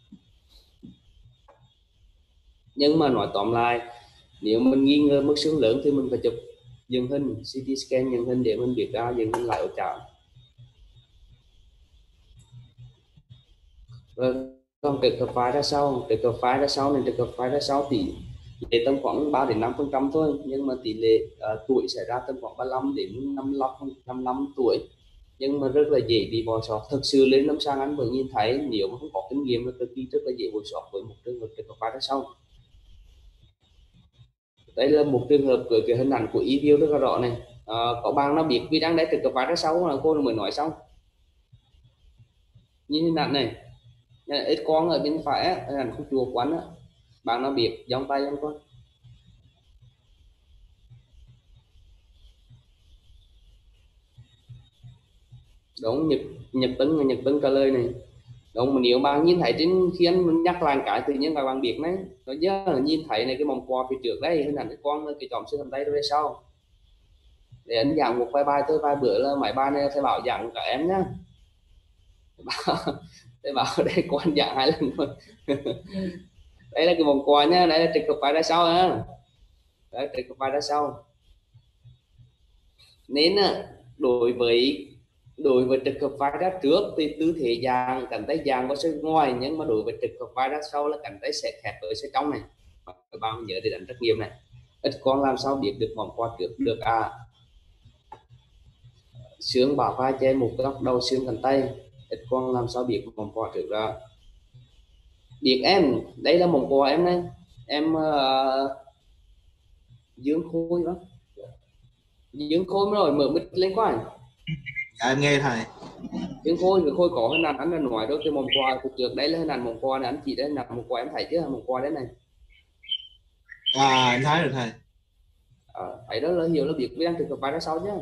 Nhưng mà nói tóm lại, nếu mình nghi ngờ mất xương lớn thì mình phải chụp dựng hình xê tê scan dựng hình để mình biết ra dựng hình lại ổ chảo. Rồi còn trực cấp vai ra sau, trực cấp vai ra sau này trực cấp vai ra sau thì để tầm khoảng ba đến năm phần trăm thôi, nhưng mà tỷ lệ uh, tuổi sẽ ra tầm khoảng ba mươi lăm đến năm mươi lăm năm mươi lăm tuổi, nhưng mà rất là dễ bị bỏ sót. Thực sự lên lâm sàng anh vừa nhìn thấy nếu mà không có kinh nghiệm là cực kỳ rất là dễ bỏ sót với một trường hợp trực cấp vai ra sau. Đây là một trường hợp của cái hình ảnh của y viêu rất là rõ này. À, có bạn nó biết vì đang đấy trực cấp vai ra sau là cô mới nói xong. Như hình ảnh này, ít con ở bên phải hình ảnh không chùa quán á, bạn nó biết giông tay không con. Đúng, nhật nhật tấn nhật tấn trả lời này. Đúng, mà nếu bạn nhìn thấy trên khi anh nhắc lại cái tự nhiên các bạn biết đấy, nó nhớ là nhìn thấy này cái mỏng quà phía trước đây hình ảnh cái con cái chòm xương tay đây sau, để anh dạng một vài bài thôi, vài bữa là mấy bài này sẽ bảo dạng cả em nhá. Để bảo đây có anh dạng hai lần thôi. Đây là cái mỏng quà nhá, đây là trực cấp vai ra sau á, đấy trực cấp vai ra sau. Nên đối với đối với trực cấp vai ra trước thì tư thế dạng cánh tay dạng có xương ngoài, nhưng mà đối với trực cấp vai ra sau là cánh tay sẽ khép với xương trong này. Các bạn nhớ để đánh trắc nghiệm này. Ít con làm sao biết được mỏng qua trước được à? Xương bả vai trên một góc đầu xương cánh tay, ít con làm sao biết mỏng qua trước ra? Biết em, đây là mỏng qua em đây, em uh, Dương Khôi đó, Dương Khôi mới rồi mở mic lên coi. Dạ em nghe thầy. Dương Khôi, cái Khôi có hình ảnh anh là nói đó, cái mỏng qua cục trước đấy là hình ảnh mỏng qua này, anh chỉ đây là mỏng qua em thấy chứ, mỏng qua đấy này. À em thấy rồi thầy. À, thấy đó là hiểu là biết với đang trực cấp vai ra sau chứ.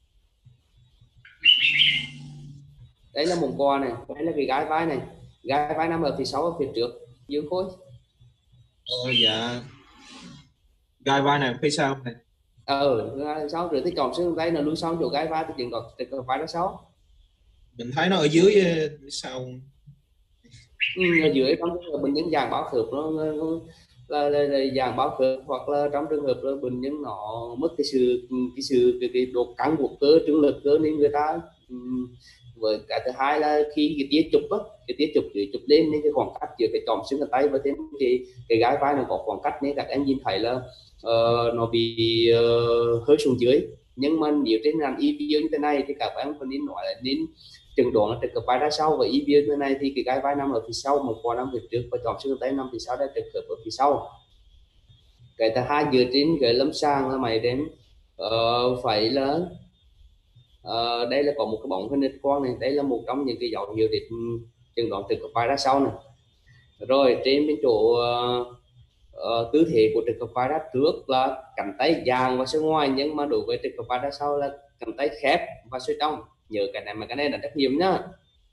Đây là mỏng qua này, đây là cái gái vai này, gái vai nằm ở phía sau ở phía trước Dương Khôi. Ờ dạ. Gai vai này phía sau này. ờ sau rồi thì chọn xương tay nó lui sau chỗ gai vai thì chứng tỏ trực hợp vai đá sau. Mình thấy nó ở dưới sau. Ừ, ở dưới trong trường hợp bệnh nhân dạng báo khớp nó, nó, nó là, là, là dạng báo khớp, hoặc là trong trường hợp là bệnh nhân nó mất cái sự cái sự cái, cái độ căng của cơ trương lực cơ, nên người ta um, với cái thứ hai là khi cái tia chụp á, cái tia chụp dưới chụp lên nên cái khoảng cách giữa cái chòm xương tay và thêm cái cái gai vai nó có khoảng cách, nên các em nhìn thấy là uh, nó bị uh, hơi xuống dưới. Nhưng mà nếu trên làm e vê như thế này thì các em còn nên nói là nên chẩn đoán là trực hợp vai ra sau, và e vê như thế này thì cái gai vai nằm ở phía sau, một quả nằm phía trước và chòm xương tay nằm phía sau, đây trực hợp ở phía sau. Cái thứ hai dựa trên cái lâm sàng là mày đến uh, phải là uh, đây là có một cái bóng hình X quang này, đây là một trong những cái dấu hiệu để chẩn đoán trực hợp vai ra sau này. Rồi trên bên chỗ uh, uh, tư thế của trực hợp vai ra trước là cánh tay dang và xoay ngoài, nhưng mà đối với trực hợp vai ra sau là cánh tay khép và xoay trong. Nhớ cái này mà cái này là trách nhiệm nhá,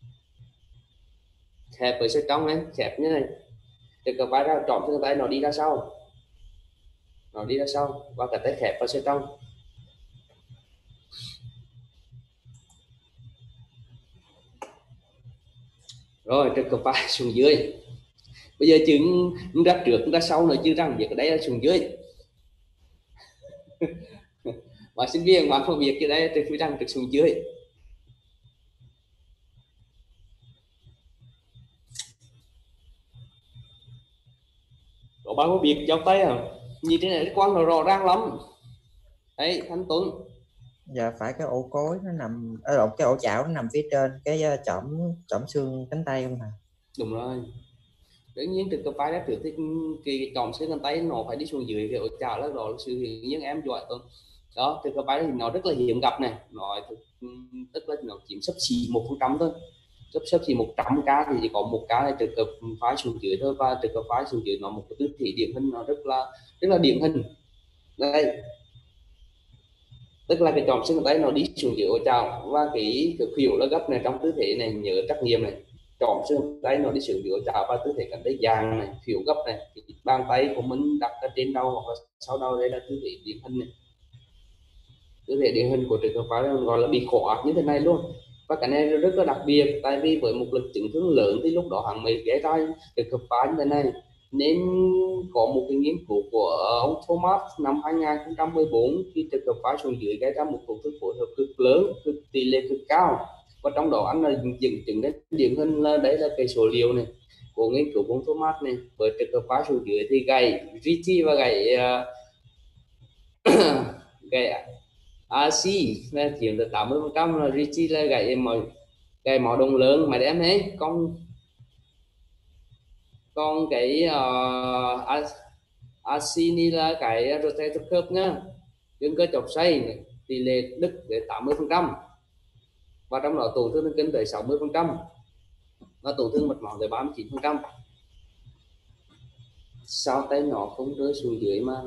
khép với xoay trong ấy, khép như này, trực hợp vai ra trọn xương tay nó đi ra sau, nó đi ra sau và cánh tay khép và xoay trong. Rồi trực hợp vai xuống dưới. Bây giờ chứng ra trước ra sau nói chứ rằng việc ở đây là xuống dưới. Mà sinh viên mà không việc cái đây thì phải rằng trực xuống dưới. Có bao nhiêu việc dọc tay à? Nhìn thế này quang nó rõ ràng lắm. Đấy, Thanh Tuấn. Dạ phải, cái ổ cối nó nằm ở cái ổ chảo nó nằm phía trên cái chỏm chỏm xương cánh tay không hả? Đúng rồi. Đương nhiên trực hợp vai ra trước thì cái chòm xương cánh tay nó phải đi xuống dưới cái ổ chảo, là đó là sự hiển nhiên em giỏi hơn. Đó, trực hợp vai thì nó rất là hiếm gặp này, nó tức là nó chiếm xấp xỉ một phần trăm thôi, xấp xấp xỉ một trăm ca thì chỉ có một ca là trực hợp vai xuống dưới thôi, và trực hợp vai xuống dưới nó một cái tư thế điển hình, nó rất là rất là điển hình đây, tức là cái chòm xương cánh tay nó đi xuống dưới ổ chảo và cái cái khuỷu nó gấp này trong tư thế này, nhớ trắc nghiệm này, chòm xương tay nó đi xuống dưới ổ chảo và tư thế cánh tay dang này, khuỷu gấp này, cái bàn tay của mình đặt ở trên đầu hoặc là sau đầu, đây là tư thế điển hình này, tư thế điển hình của trực hợp vai gọi là bị khóa như thế này luôn. Và cái này rất là đặc biệt, tại vì với một lực chấn thương lớn thì lúc đó hắn mới ghé ra trực hợp vai như thế này. Nên có một cái nghiên cứu của ông Thomas năm hai nghìn không trăm mười bốn, khi trực hợp vai xuống dưới gây ra một tổn thương phối hợp cực lớn, cực tỷ lệ cực cao, và trong đó anh là dẫn chứng đến điển hình là đấy là cái số liệu này của nghiên cứu của ông Thomas này, với trực hợp vai xuống dưới thì gãy Ritchie và gãy uh, gãy a xê là chiếm được tám mươi phần trăm, là Ritchie là gãy mọi gãy máu đông lớn mà đem hết con còn cái uh, Asini là cái rotator cuff nhá, dương cơ chọc xoay tỷ lệ đứt đến tám mươi phần trăm, và trong đó tổn thương thần kinh tới sáu mươi phần trăm và tổn thương mạch máu tới ba mươi chín phần trăm. Sao tay nhỏ không rơi xuống dưới mà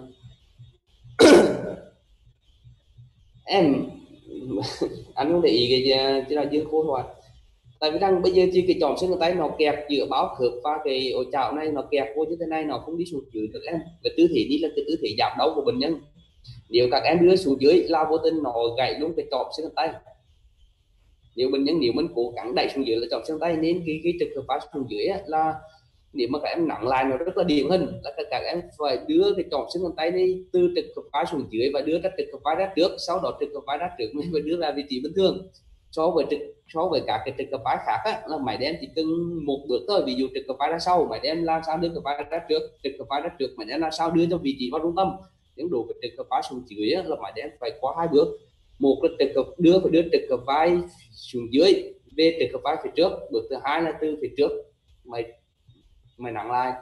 em anh không để ý cái cái là dương khô hoạt, tại vì rằng bây giờ chỉ cái chòm xương tay nó kẹp giữa báo khớp và cái ổ chảo này nó kẹp vô như thế này, nó không đi xuống dưới được em. Cái tư thế đi là cái tư thế giảm đau của bệnh nhân, nếu các em đưa xuống dưới là vô tình nó gãy luôn cái chòm xương tay. Nếu bệnh nhân nếu mình cố gắng đẩy xuống dưới là chòm xương tay, nên cái cái trực hợp vai xuống dưới là nếu mà các em nặng lại nó rất là điển hình là các, các em phải đưa cái chòm xương tay đi từ trực hợp vai xuống dưới và đưa ra trực hợp vai ra trước, sau đó trực hợp vai ra trước mới phải đưa ra vị trí bình thường. So với trực so với các cái trực hợp vai khác á, là máy đem chỉ cần một bước thôi, ví dụ trực hợp vai ra sau, máy đem làm sao đưa trực hợp vai ra trước, trực hợp vai ra trước máy đem làm sao đưa cho vị trí vào trung tâm. Nhưng đối với trực hợp vai xuống dưới á, là máy đem phải qua hai bước, một là trực hợp đưa phải đưa trực hợp vai xuống dưới về trực hợp vai phía trước, bước thứ hai là từ phía trước mày mày nặng lại,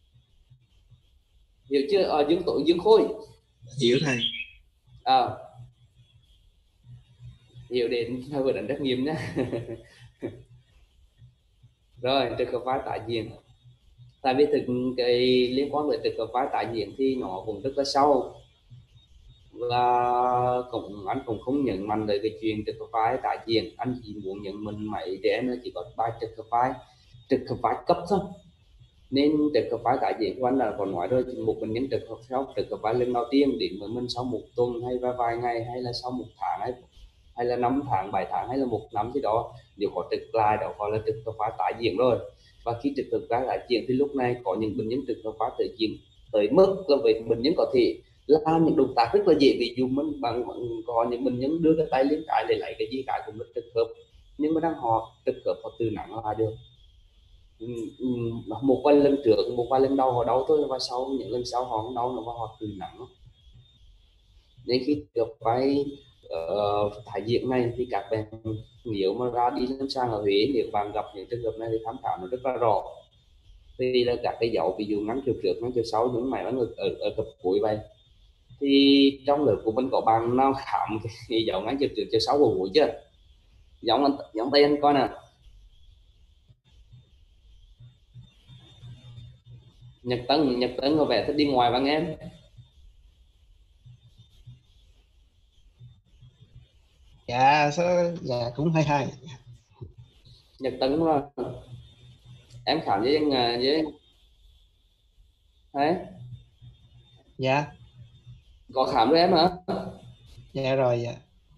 hiểu chưa? Ở dương tội dương khôi hiểu thầy à, hiểu đến vừa đánh trắc nghiệm nhé. Rồi trực hợp vai tái diễn, tại vì thực cái liên quan với trực hợp vai tái diễn thì nó cũng rất là sâu, và cũng anh cũng không nhận mạnh về cái chuyện trực hợp vai tái diễn, anh chỉ muốn nhận mình mấy để em chỉ có ba trực hợp vai trực hợp vai cấp thôi, Nên trực hợp vai tái diễn của anh là còn nói rồi, một bệnh nhân trực hợp sau trực hợp vai lần đầu tiên đến với mình sau một tuần hay vài vài ngày, hay là sau một tháng, hay hay là năm tháng, bảy tháng, hay là một năm gì đó, nếu có trực lại đó gọi là trực hợp vai tái diễn rồi. Và khi trực hợp vai tái diễn thì lúc này có những bệnh nhân trực hợp vai tái diễn tới mức là với bệnh nhân có thể làm những động tác rất là dễ, ví dụ mình bằng, bằng có những bệnh nhân đưa cái tay lên cái để lấy cái gì cái cũng được trực hợp, nhưng mà đang họ trực hợp họ từ nặng lại được. Một vài lần trước, một vài lần đầu họ đau thôi, và sau những lần sau họ không đau nữa và họ từ nặng. Nên khi được vai uh, thái diễn này thì các bạn nếu mà ra đi lâm sàng ở Huế, nếu bạn gặp những trường hợp này thì tham khảo nó rất là rõ. Thì là các cái dấu ví dụ ngắn chiều trước, ngắn chiều sau, những mày nó ngực ở, ở cặp cuối vậy. Thì trong lớp của mình có bạn nào khám cái dấu ngắn chiều trước chiều sau của mũi chưa? Giống giống tay anh coi nè. Nhật Tấn, Nhật Tấn có vẻ thích đi ngoài bạn em. Dạ sao, dạ cũng hay hay. Nhật Tấn đúng không? Em khám với anh với đấy. Dạ. Có khám với em hả? Dạ rồi dạ.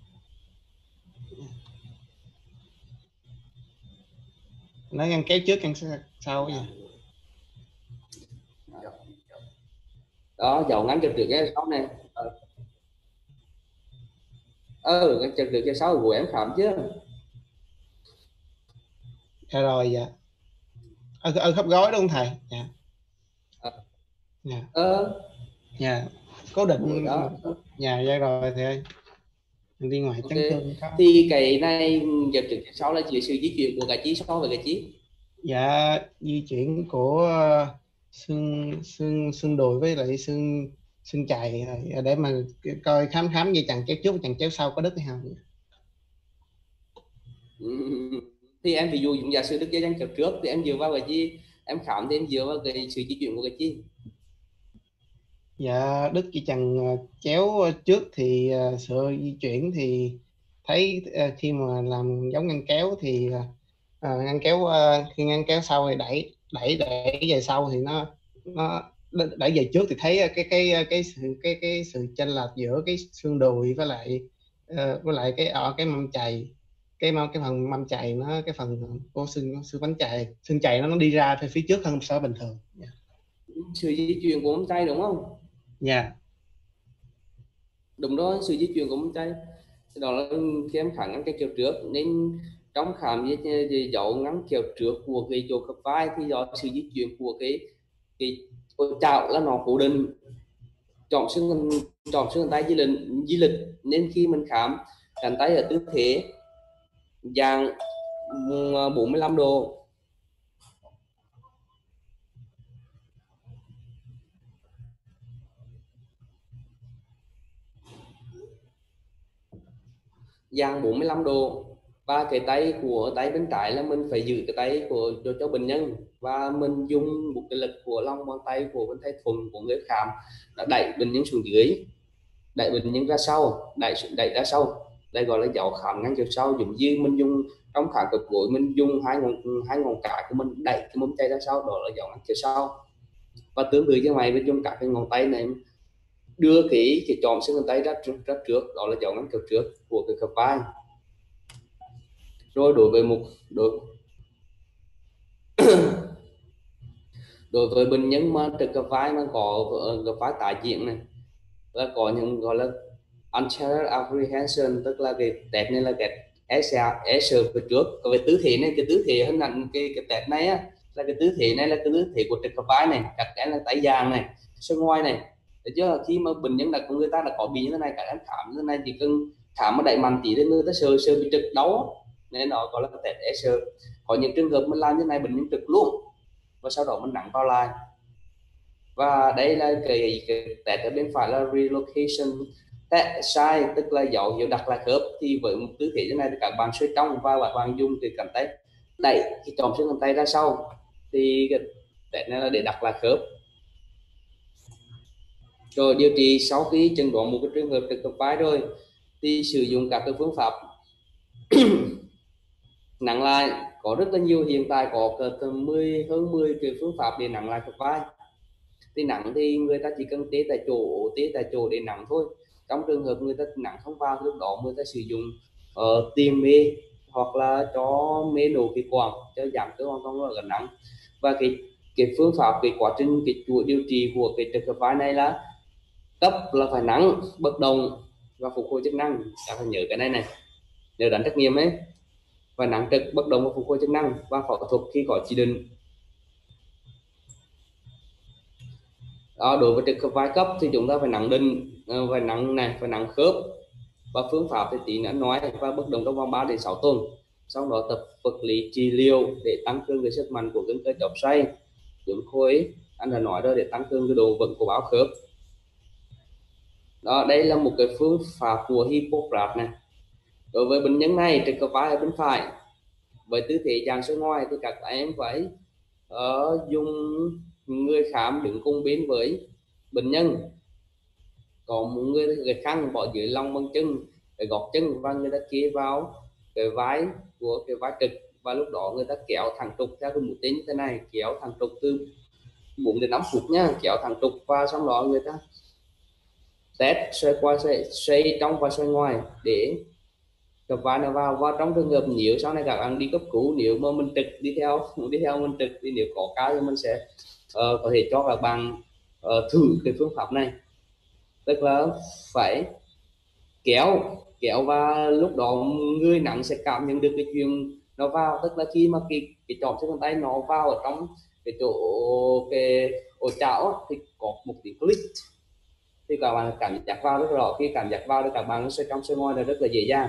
Nói ngăn kéo trước ngăn sau vậy. Đó, dầu ngắn chụp được cái sau này. Ừ, cái chụp được cái sau của em khám chứ. Dạ rồi dạ. Ở, ở khớp gối đúng không thầy? Dạ. Dạ. Ờ. Dạ. Cố định đó. Dạ dạ rồi thầy ơi. Mình đi ngoài okay. chấn thương có. Thì cái này chụp được cái sau là chỉ sự di chuyển của cái chi so với cái chi? Dạ, di chuyển của xương xương xương đùi với lại xương xương chày để mà coi khám khám dây chằng chéo trước chằng chéo sau có đứt hay không. Ừ. Thì em ví dụ dùng giả sử đứt dây chằng chéo trước thì em dựa vào cái chi? Em khám thì em dựa vào cái sự di chuyển của cái chi? Dạ, đứt dây chằng chéo trước thì sự di chuyển thì thấy khi mà làm giống ngăn kéo thì à, ngăn kéo uh, khi ngăn kéo sau thì đẩy đẩy đẩy về sau thì nó nó đẩy về trước thì thấy cái cái cái sự cái cái sự chênh lệch giữa cái xương đùi với lại uh, với lại cái ở cái mâm chày, cái cái phần mâm chày nó cái phần của xương xương bánh chày xương chày nó nó đi ra phía trước hơn so với bình thường. Yeah. Sự di chuyển của mâm chày đúng không? Dạ. Yeah. Đúng rồi, sự di chuyển của mâm chày đó là khi em khám ngắn cái chiều trước, nên trong khám với dấu ngắn chiều trước của cái chỗ khớp vai thì do sự di chuyển của cái cái chảo là nó cố định chọn xương chọn xương tay di lịch di lịch nên khi mình khám cánh tay ở tư thế dạng bốn mươi lăm độ, dạng bốn mươi lăm độ, và cái tay của tay bên trái là mình phải giữ cái tay của cho, cho bệnh nhân, và mình dùng một cái lực của lòng bàn tay của bên tay thuận của người khám đã đẩy bệnh nhân xuống dưới, đẩy bệnh nhân ra sau, đẩy đẩy ra sau. Đây gọi là dấu khám ngắn chiều sau, giống như mình dùng trong khám cực gối mình dùng hai ngón hai ngón cái của mình đẩy cái mông tay ra sau, đó là dấu ngắn chiều sau. Và tương tự như vậy mình dùng cả cái ngón tay này đưa cái cái chòm xương tay ra trước, ra trước, đó là dấu ngắn chiều trước của cái khớp vai. Rồi đối với một đối đối với bệnh nhân mà trực khớp vai mà có khớp vai tái diễn này là có những gọi là anterior apprehension, tức là cái tẹp này là cái S phía trước. Còn về tứ thể này, cái tứ thể hình ảnh cái cái tẹp này á, là cái tứ thể này là cái tứ thể của trực khớp vai này, các cái là tay vàng này, xương ngoài này. Để chứ khi mà bệnh nhân là người ta đã có bị như thế này, các em khám như thế này chỉ cần khám mà đẩy mạnh tí đến người ta sờ sờ bị trực đau nên nó gọi là tẹp S. Có những trường hợp mình làm như này bệnh nhân trực luôn và sau đó mình nặng vào lại. Và đây là cái, cái tẹp ở bên phải là relocation sai, tức là dấu hiệu đặt lại khớp. Thì với một tư thế như này thì các bạn xoay trong và các bạn dùng cái cánh tay đẩy cái chòm xương cánh tay ra sau, thì cái tẹp này là để đặt lại khớp. Rồi điều trị sau khi chẩn đoán một cái trường hợp trực khớp vai rồi thì sử dụng các cái phương pháp nặng lại, có rất là nhiều, hiện tại có cỡ mười hơn mười cái phương pháp để nặng lại khớp vai. Thì nặng thì người ta chỉ cần tê tại chỗ, tê tại chỗ để nặng thôi. Trong trường hợp người ta nặng không vào, lúc đó người ta sử dụng uh, tiền mê hoặc là cho mê nổ cái quàng cho giảm cái hoàn toàn là nặng. Và cái cái phương pháp, cái quá trình, cái chuỗi điều trị của cái trật khớp vai này là cấp là phải nặng, bất động và phục hồi chức năng. Các phải nhớ cái này này, nhớ đánh trách nhiệm ấy, và nặng trực, bất động và phục hồi chức năng, và phẫu thuật khi có chỉ định. Đó, đối với trật khớp vai cấp thì chúng ta phải nặng đinh, phải nặng này, phải nặng khớp, và phương pháp thì tí nữa nói, và bất động trong vòng ba đến sáu tuần. Sau đó tập vật lý trị liệu để tăng cường cái sức mạnh của gân cơ chóp xoay, dưỡng khối anh đã nói rồi, để tăng cường cái độ vững của báo khớp. Đó, đây là một cái phương pháp của Hippocrates này. Đối với bệnh nhân này trật khớp vai ở bên phải với tư thế dàn xuống ngoài thì các em phải uh, dùng người khám đứng cùng bên với bệnh nhân, có một người người khăn bỏ dưới lòng bàn chân, cái gót chân, và người ta kê vào cái vai của cái vai trực, và lúc đó người ta kéo thẳng trục theo cái mũi tên như thế này, kéo thẳng trục từ bốn đến năm phút nhá, kéo thẳng trục, và sau đó người ta test xoay qua xoay, xoay trong và xoay ngoài để khớp vai nó vào. Và trong trường hợp nếu sau này các bạn đi cấp cứu, nếu mà mình trực đi theo đi theo mình trực thì nếu có cái thì mình sẽ uh, có thể cho các bạn uh, thử cái phương pháp này, tức là phải kéo kéo và lúc đó người nặng sẽ cảm nhận được cái chuyện nó vào, tức là khi mà cái cái chọn xương tay nó vào ở trong cái chỗ cái ổ chảo thì có một tiếng click, thì các bạn cảm giác vào rất rõ. Khi cảm giác vào thì các bạn sẽ trong xoay ngoài là rất là dễ dàng.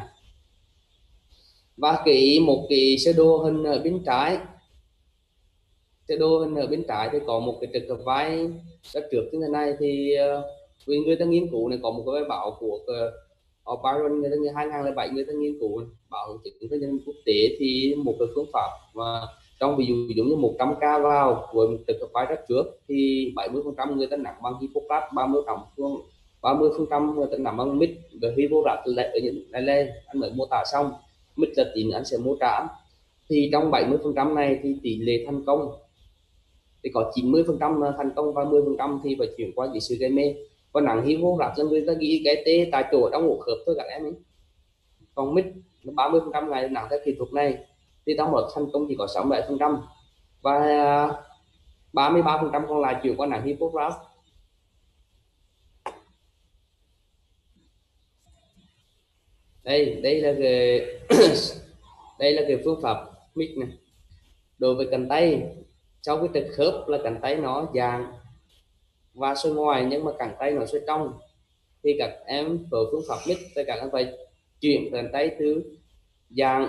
Và cái một cái sơ đồ hình ở bên trái, sơ đồ hình ở bên trái thì có một cái trật khớp vai đất trước như thế này. Thì uh, vì người ta nghiên cứu này, có một cái bài báo của uh, Byron, người ta như hai nghìn không trăm lẻ bảy, người ta nghiên cứu báo hướng dẫn với nhân quốc tế, thì một cái phương pháp mà trong ví dụ giống như một trăm ca vào với một trật khớp vai đất trước thì bảy mươi phần trăm người ta nặng bằng Hippocrates, ba mươi phần trăm ba mươi phần trăm người ta nặng bằng mít. Về Hippocrates lại ở những này lên anh mới mô tả xong, mít là tí nữa anh sẽ mô tả. Thì trong bảy mươi phần trăm này thì tỷ lệ thành công thì có chín mươi phần trăm thành công và mười phần trăm thì phải chuyển qua kỹ sư gây mê. Còn nặng Hippocrates là người ta ghi cái tê tại chỗ trong ổ khớp thôi các em ấy. Còn mít ba mươi phần trăm này nặng theo kỹ thuật này thì trong một thành công chỉ có sáu mươi bảy phần trăm, và ba mươi ba phần trăm còn lại chuyển qua nặng Hippocrates. Đây đây là cái đây là cái phương pháp mít này. Đối với cánh tay, sau cái trật khớp là cánh tay nó dàn và xoay ngoài, nhưng mà cánh tay nó xoay trong, thì các em với phương pháp mít thì các em phải chuyển cánh tay từ dàn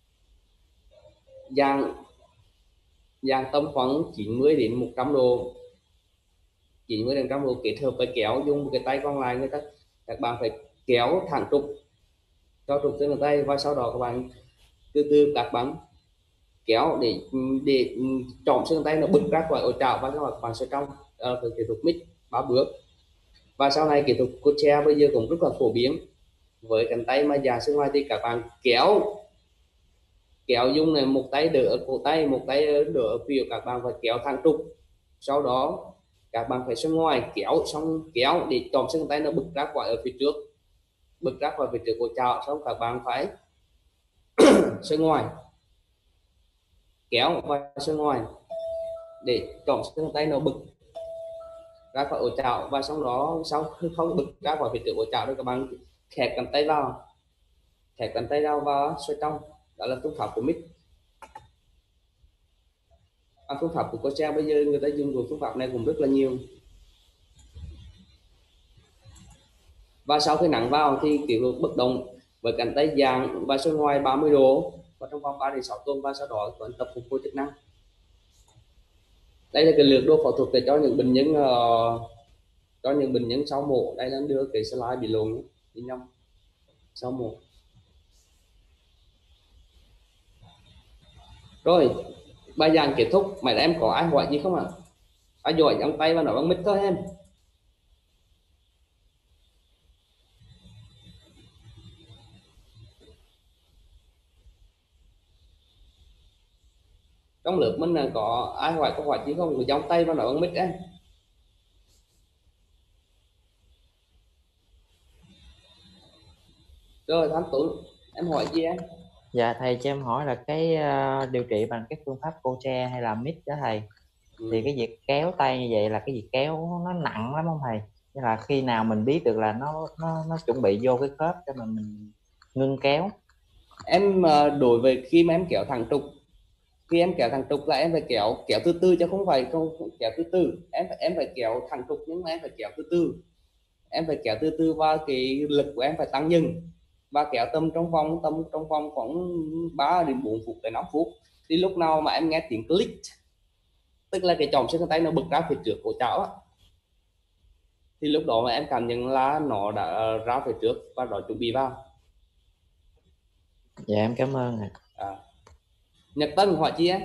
dàn dàn tầm khoảng chín mươi đến một trăm độ, chín mươi đến một trăm độ, kết hợp với kéo. Dùng cái tay còn lại người ta các bạn phải kéo thẳng trục cho trục trên tay, và sau đó các bạn từ từ các bạn kéo để để chọn xương tay nó bứt ra khỏi ổ chảo, và các bạn sẽ trong uh, kỹ thuật mix ba bước. Và sau này kỹ thuật crochet bây giờ cũng rất là phổ biến. Với cánh tay mà già xương ngoài thì các bạn kéo kéo dùng này, một tay đỡ ở cổ tay, một tay đỡ ở phía, các bạn phải kéo thẳng trục, sau đó các bạn phải xoay ngoài, kéo xong kéo để chọn xương tay nó bứt ra khỏi ở phía trước, bứt ra khỏi phía trước của chảo, xong các bạn phải xoay ngoài, kéo và xoay ngoài để chọn xương tay nó bứt ra khỏi ổ chảo. Và sau đó sau khi không bứt ra khỏi phía trước ổ chảo thì các bạn khẹp cánh tay vào, khẹp cánh tay vào và xoay trong. Đó là phương pháp của mix. À, phương pháp của crochet bây giờ người ta dùng của phương pháp này cũng rất là nhiều. Và sau khi nặng vào thì kiểu luật bất động với cánh tay dàn và xoay ngoài ba mươi độ và trong vòng ba đến sáu tuần, và sau đó vẫn tập phục hồi chức năng. Đây là cái lược đồ phẫu thuật để cho những bệnh nhân uh, cho những bệnh nhân sau mổ. Đây là đưa cái slide bị lộn đi nhau sau mổ. Rồi bài giảng kết thúc. Mấy em có ai hỏi gì không ạ? À? Ai giỏi giang tay và nói bằng mic thôi em. Trong lớp mình là có ai hỏi câu hỏi chứ không? Cứ gióng tay và nói bằng mic em. Rồi Thanh Tuấn, em hỏi gì em? Dạ thầy cho em hỏi là cái uh, điều trị bằng cái phương pháp cô tre hay là mít đó thầy, Ừ. thì cái việc kéo tay như vậy là cái việc kéo nó nặng lắm không thầy? Tức là khi nào mình biết được là nó nó nó chuẩn bị vô cái khớp cho mình, mình ngưng kéo? Em uh, đối với khi mà em kéo thẳng trục, khi em kéo thẳng trục là em phải kéo kéo từ từ chứ không phải không kéo từ từ. Em em phải kéo thẳng trục nhưng mà em phải kéo từ từ. Em phải kéo từ từ và cái lực của em phải tăng dần và kéo tâm trong vòng tâm trong vòng khoảng ba đến bốn phút tới năm phút. Thì lúc nào mà em nghe tiếng click, tức là cái chòm xương tay nó bật ra phía trước của cháu á, thì lúc đó mà em cảm nhận là nó đã ra phía trước và nó chuẩn bị vào. Dạ em cảm ơn ạ. À. Nhật Tân hỏi chi em?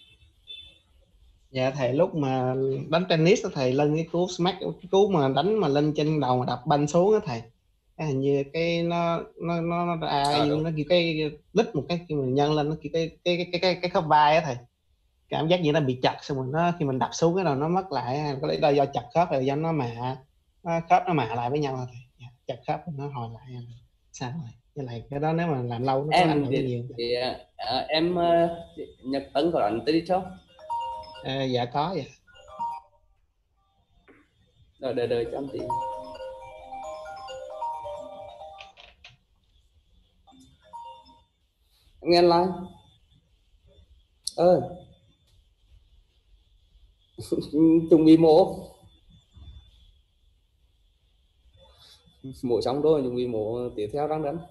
Dạ thầy, lúc mà đánh tennis đó thầy, lên cái cú smack, cái cú mà đánh mà lên trên đầu mà đập banh xuống đó thầy, cái hình như cái nó nó nó nó à, À, nó kêu cái lít một cái khi mình nhân lên nó kêu cái cái cái cái cái, cái khớp vai á thầy, cảm giác như nó bị chặt, xong rồi nó khi mình đập xuống cái đầu nó mất lại, có lẽ là do chặt khớp hay là do nó mạ, nó khớp nó mạ lại với nhau rồi thầy. Dạ, chặt khớp nó hồi lại sao rồi, với lại cái đó nếu mà làm lâu nó có ảnh em hưởng thì, nhiều. thì à, em Nhật Tân có đánh tennis không? À, dạ có dạ. Rồi đợi đợi cho anh tí. Em nghe like. Ơi. Chuẩn bị mổ. Mổ xong rồi, chuẩn bị mổ tiếp theo đang đánh.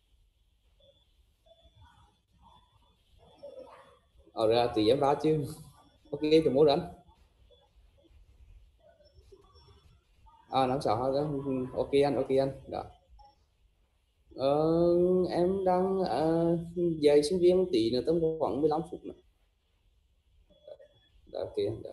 Ở ra tùy em ra chứ. Ok thì mổ đánh. À năm sáu đó. Ok anh, ok anh. Đó. Ờ, em đang uh, dạy sinh viên tí nữa tầm khoảng mười lăm phút nữa. Đó, ok đó.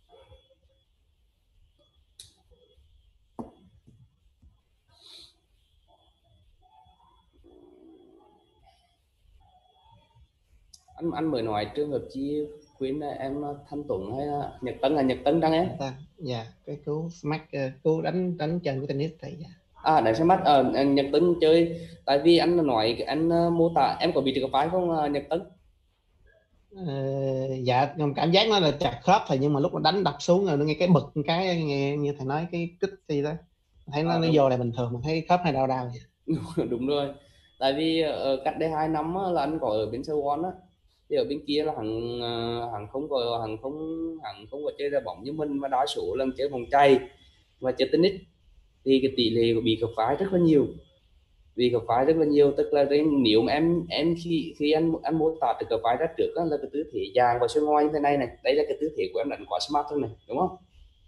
anh anh mới nói trường hợp chi khuyến em Thanh Tuấn hay là Nhật Tân, là Nhật Tân đang em? Dạ, cái cú smack, cú đánh đánh chân của tennis thầy. Dạ. À đánh smack ở uh, Nhật Tân chơi, tại vì anh nói anh uh, mô tả em có bị trượt phải không uh, Nhật Tân? Ờ, dạ cảm giác nó là chặt khớp thầy, nhưng mà lúc mà đánh đập xuống rồi nó nghe cái bực cái nghe như thầy nói cái kích gì đó, thấy nó à, nó vô là bình thường, mà thấy khớp hay đau đau vậy. Đúng rồi, tại vì uh, cách đây hai năm á, là anh có ở bên Sài Gòn á, thì ở bên kia là hắn uh, hắn không có hắn không hắn không có chơi ra bóng như mình, mà đa số là chơi vòng chày và chơi tennis, thì cái tỷ lệ của bị gặp phải rất là nhiều, bị gặp phải rất là nhiều. Tức là nếu mà em em khi khi anh anh mô tả được gặp phải ra trước đó, là cái tư thế dàn và xoay ngoài như thế này này, đây là cái tư thế của em đánh quá smart thôi này, đúng không?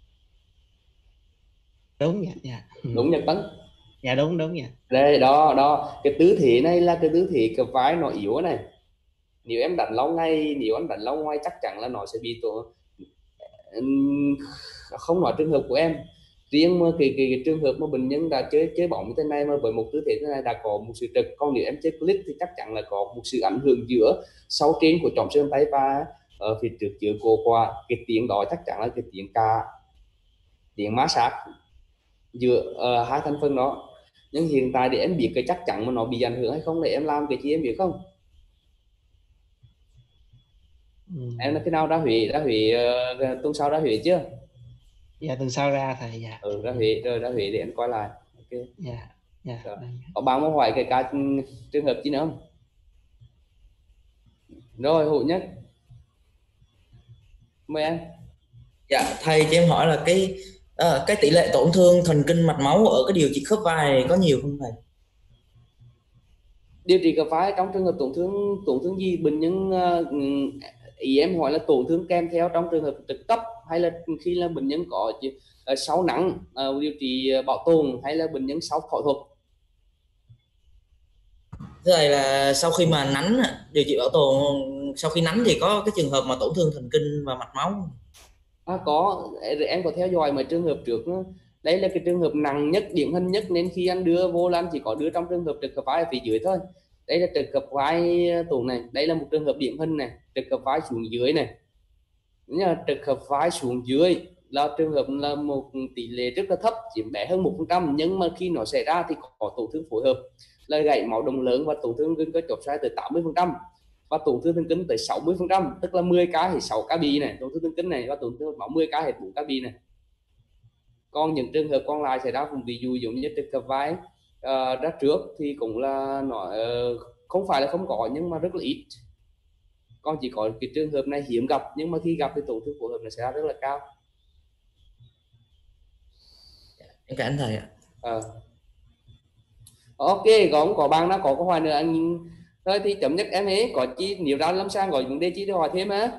Đúng dạ, dạ. Đúng Nhật Tấn. Dạ đúng đúng dạ. Đây đó đó, cái tư thế này là cái tư thế cặp vai nó yếu này, nếu em đánh lâu ngày, nếu anh đánh lâu ngoài chắc chắn là nó sẽ bị tổn. Không nói trường hợp của em, riêng mà cái, cái, cái trường hợp mà bệnh nhân đã chơi chơi bóng như thế này mà với một tư thế thế này đã có một sự trật, còn nếu em chơi clip thì chắc chắn là có một sự ảnh hưởng giữa sau trên của chòm xương tay và ở phía trước giữa cổ qua. Cái tiếng đó chắc chắn là cái tiếng ca, tiếng má sát giữa uh, hai thành phần đó. Nhưng hiện tại để em biết cái chắc chắn mà nó bị ảnh hưởng hay không, để em làm cái gì em biết không? Ừ. Em là cái nào ra Huế, ra Huế uh, tuần sau ra Huế chưa? Dạ tuần sau ra thầy. Dạ. Ừ ra Huế rồi, ra Huế để em coi lại. Ok. Dạ. Dạ. Rồi. Có bạn muốn hỏi cái cả trường hợp gì nữa không? Rồi Hữu Nhất, mời em. Dạ thầy cho em hỏi là cái uh, cái tỷ lệ tổn thương thần kinh mạch máu ở cái điều trị khớp vai này có nhiều không thầy? Điều trị khớp vai trong trường hợp tổn thương tổn thương gì bệnh nhân uh, ý em hỏi là tổn thương kèm theo trong trường hợp trực cấp, hay là khi là bệnh nhân có uh, sau nắng uh, điều trị bảo tồn, hay là bệnh nhân sau phẫu thuật? Thế này là sau khi mà nắn điều trị bảo tồn, sau khi nắn thì có cái trường hợp mà tổn thương thần kinh và mạch máu? À, có, em có theo dõi mấy trường hợp trước nữa. Đây là cái trường hợp nặng nhất, điển hình nhất, nên khi anh đưa vô là anh chỉ có đưa trong trường hợp trực khớp vai ở phía dưới thôi. đây là trực hợp vai tủ này, đây là một trường hợp điển hình này, trực hợp vai xuống dưới này. Như là trực hợp vai xuống dưới là trường hợp là một tỷ lệ rất là thấp, chiếm bé hơn một phần trăm, nhưng mà khi nó xảy ra thì có tổn thương phối hợp là gãy máu đồng lớn và tổn thương gân cơ chóp xoay tới tám mươi phần trăm và tổn thương thần kinh tới sáu mươi phần trăm, tức là mười ca thì sáu ca bi này, tổn thương thần kinh này, và tổn thương máu mười ca thì bốn ca bi này. Còn những trường hợp còn lại xảy ra cũng ví dụ giống như trực hợp vai uh, ra trước thì cũng là nó uh, không phải là không có nhưng mà rất là ít. Còn chỉ có cái trường hợp này hiếm gặp, nhưng mà khi gặp thì tổn thương phối hợp nó sẽ rất là cao. Em cảm ơn thầy ạ. À. Ok, có có bạn nào có câu hỏi nữa anh thôi thì chấm dứt em ấy, có chi nếu ra lâm sang có vấn đề chi để hỏi thêm á.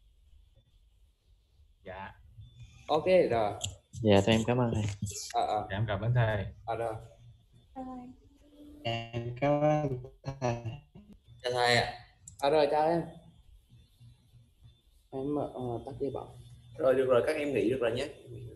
Dạ. Ok rồi. Dạ thưa em cảm ơn thầy. À, à. Em cảm ơn thầy. À, rồi. Em cảm ơn thầy. Chào thầy ạ. À, rồi chào em. Em uh, tắt đi bảo. Rồi được rồi, các em nghỉ được rồi nhé.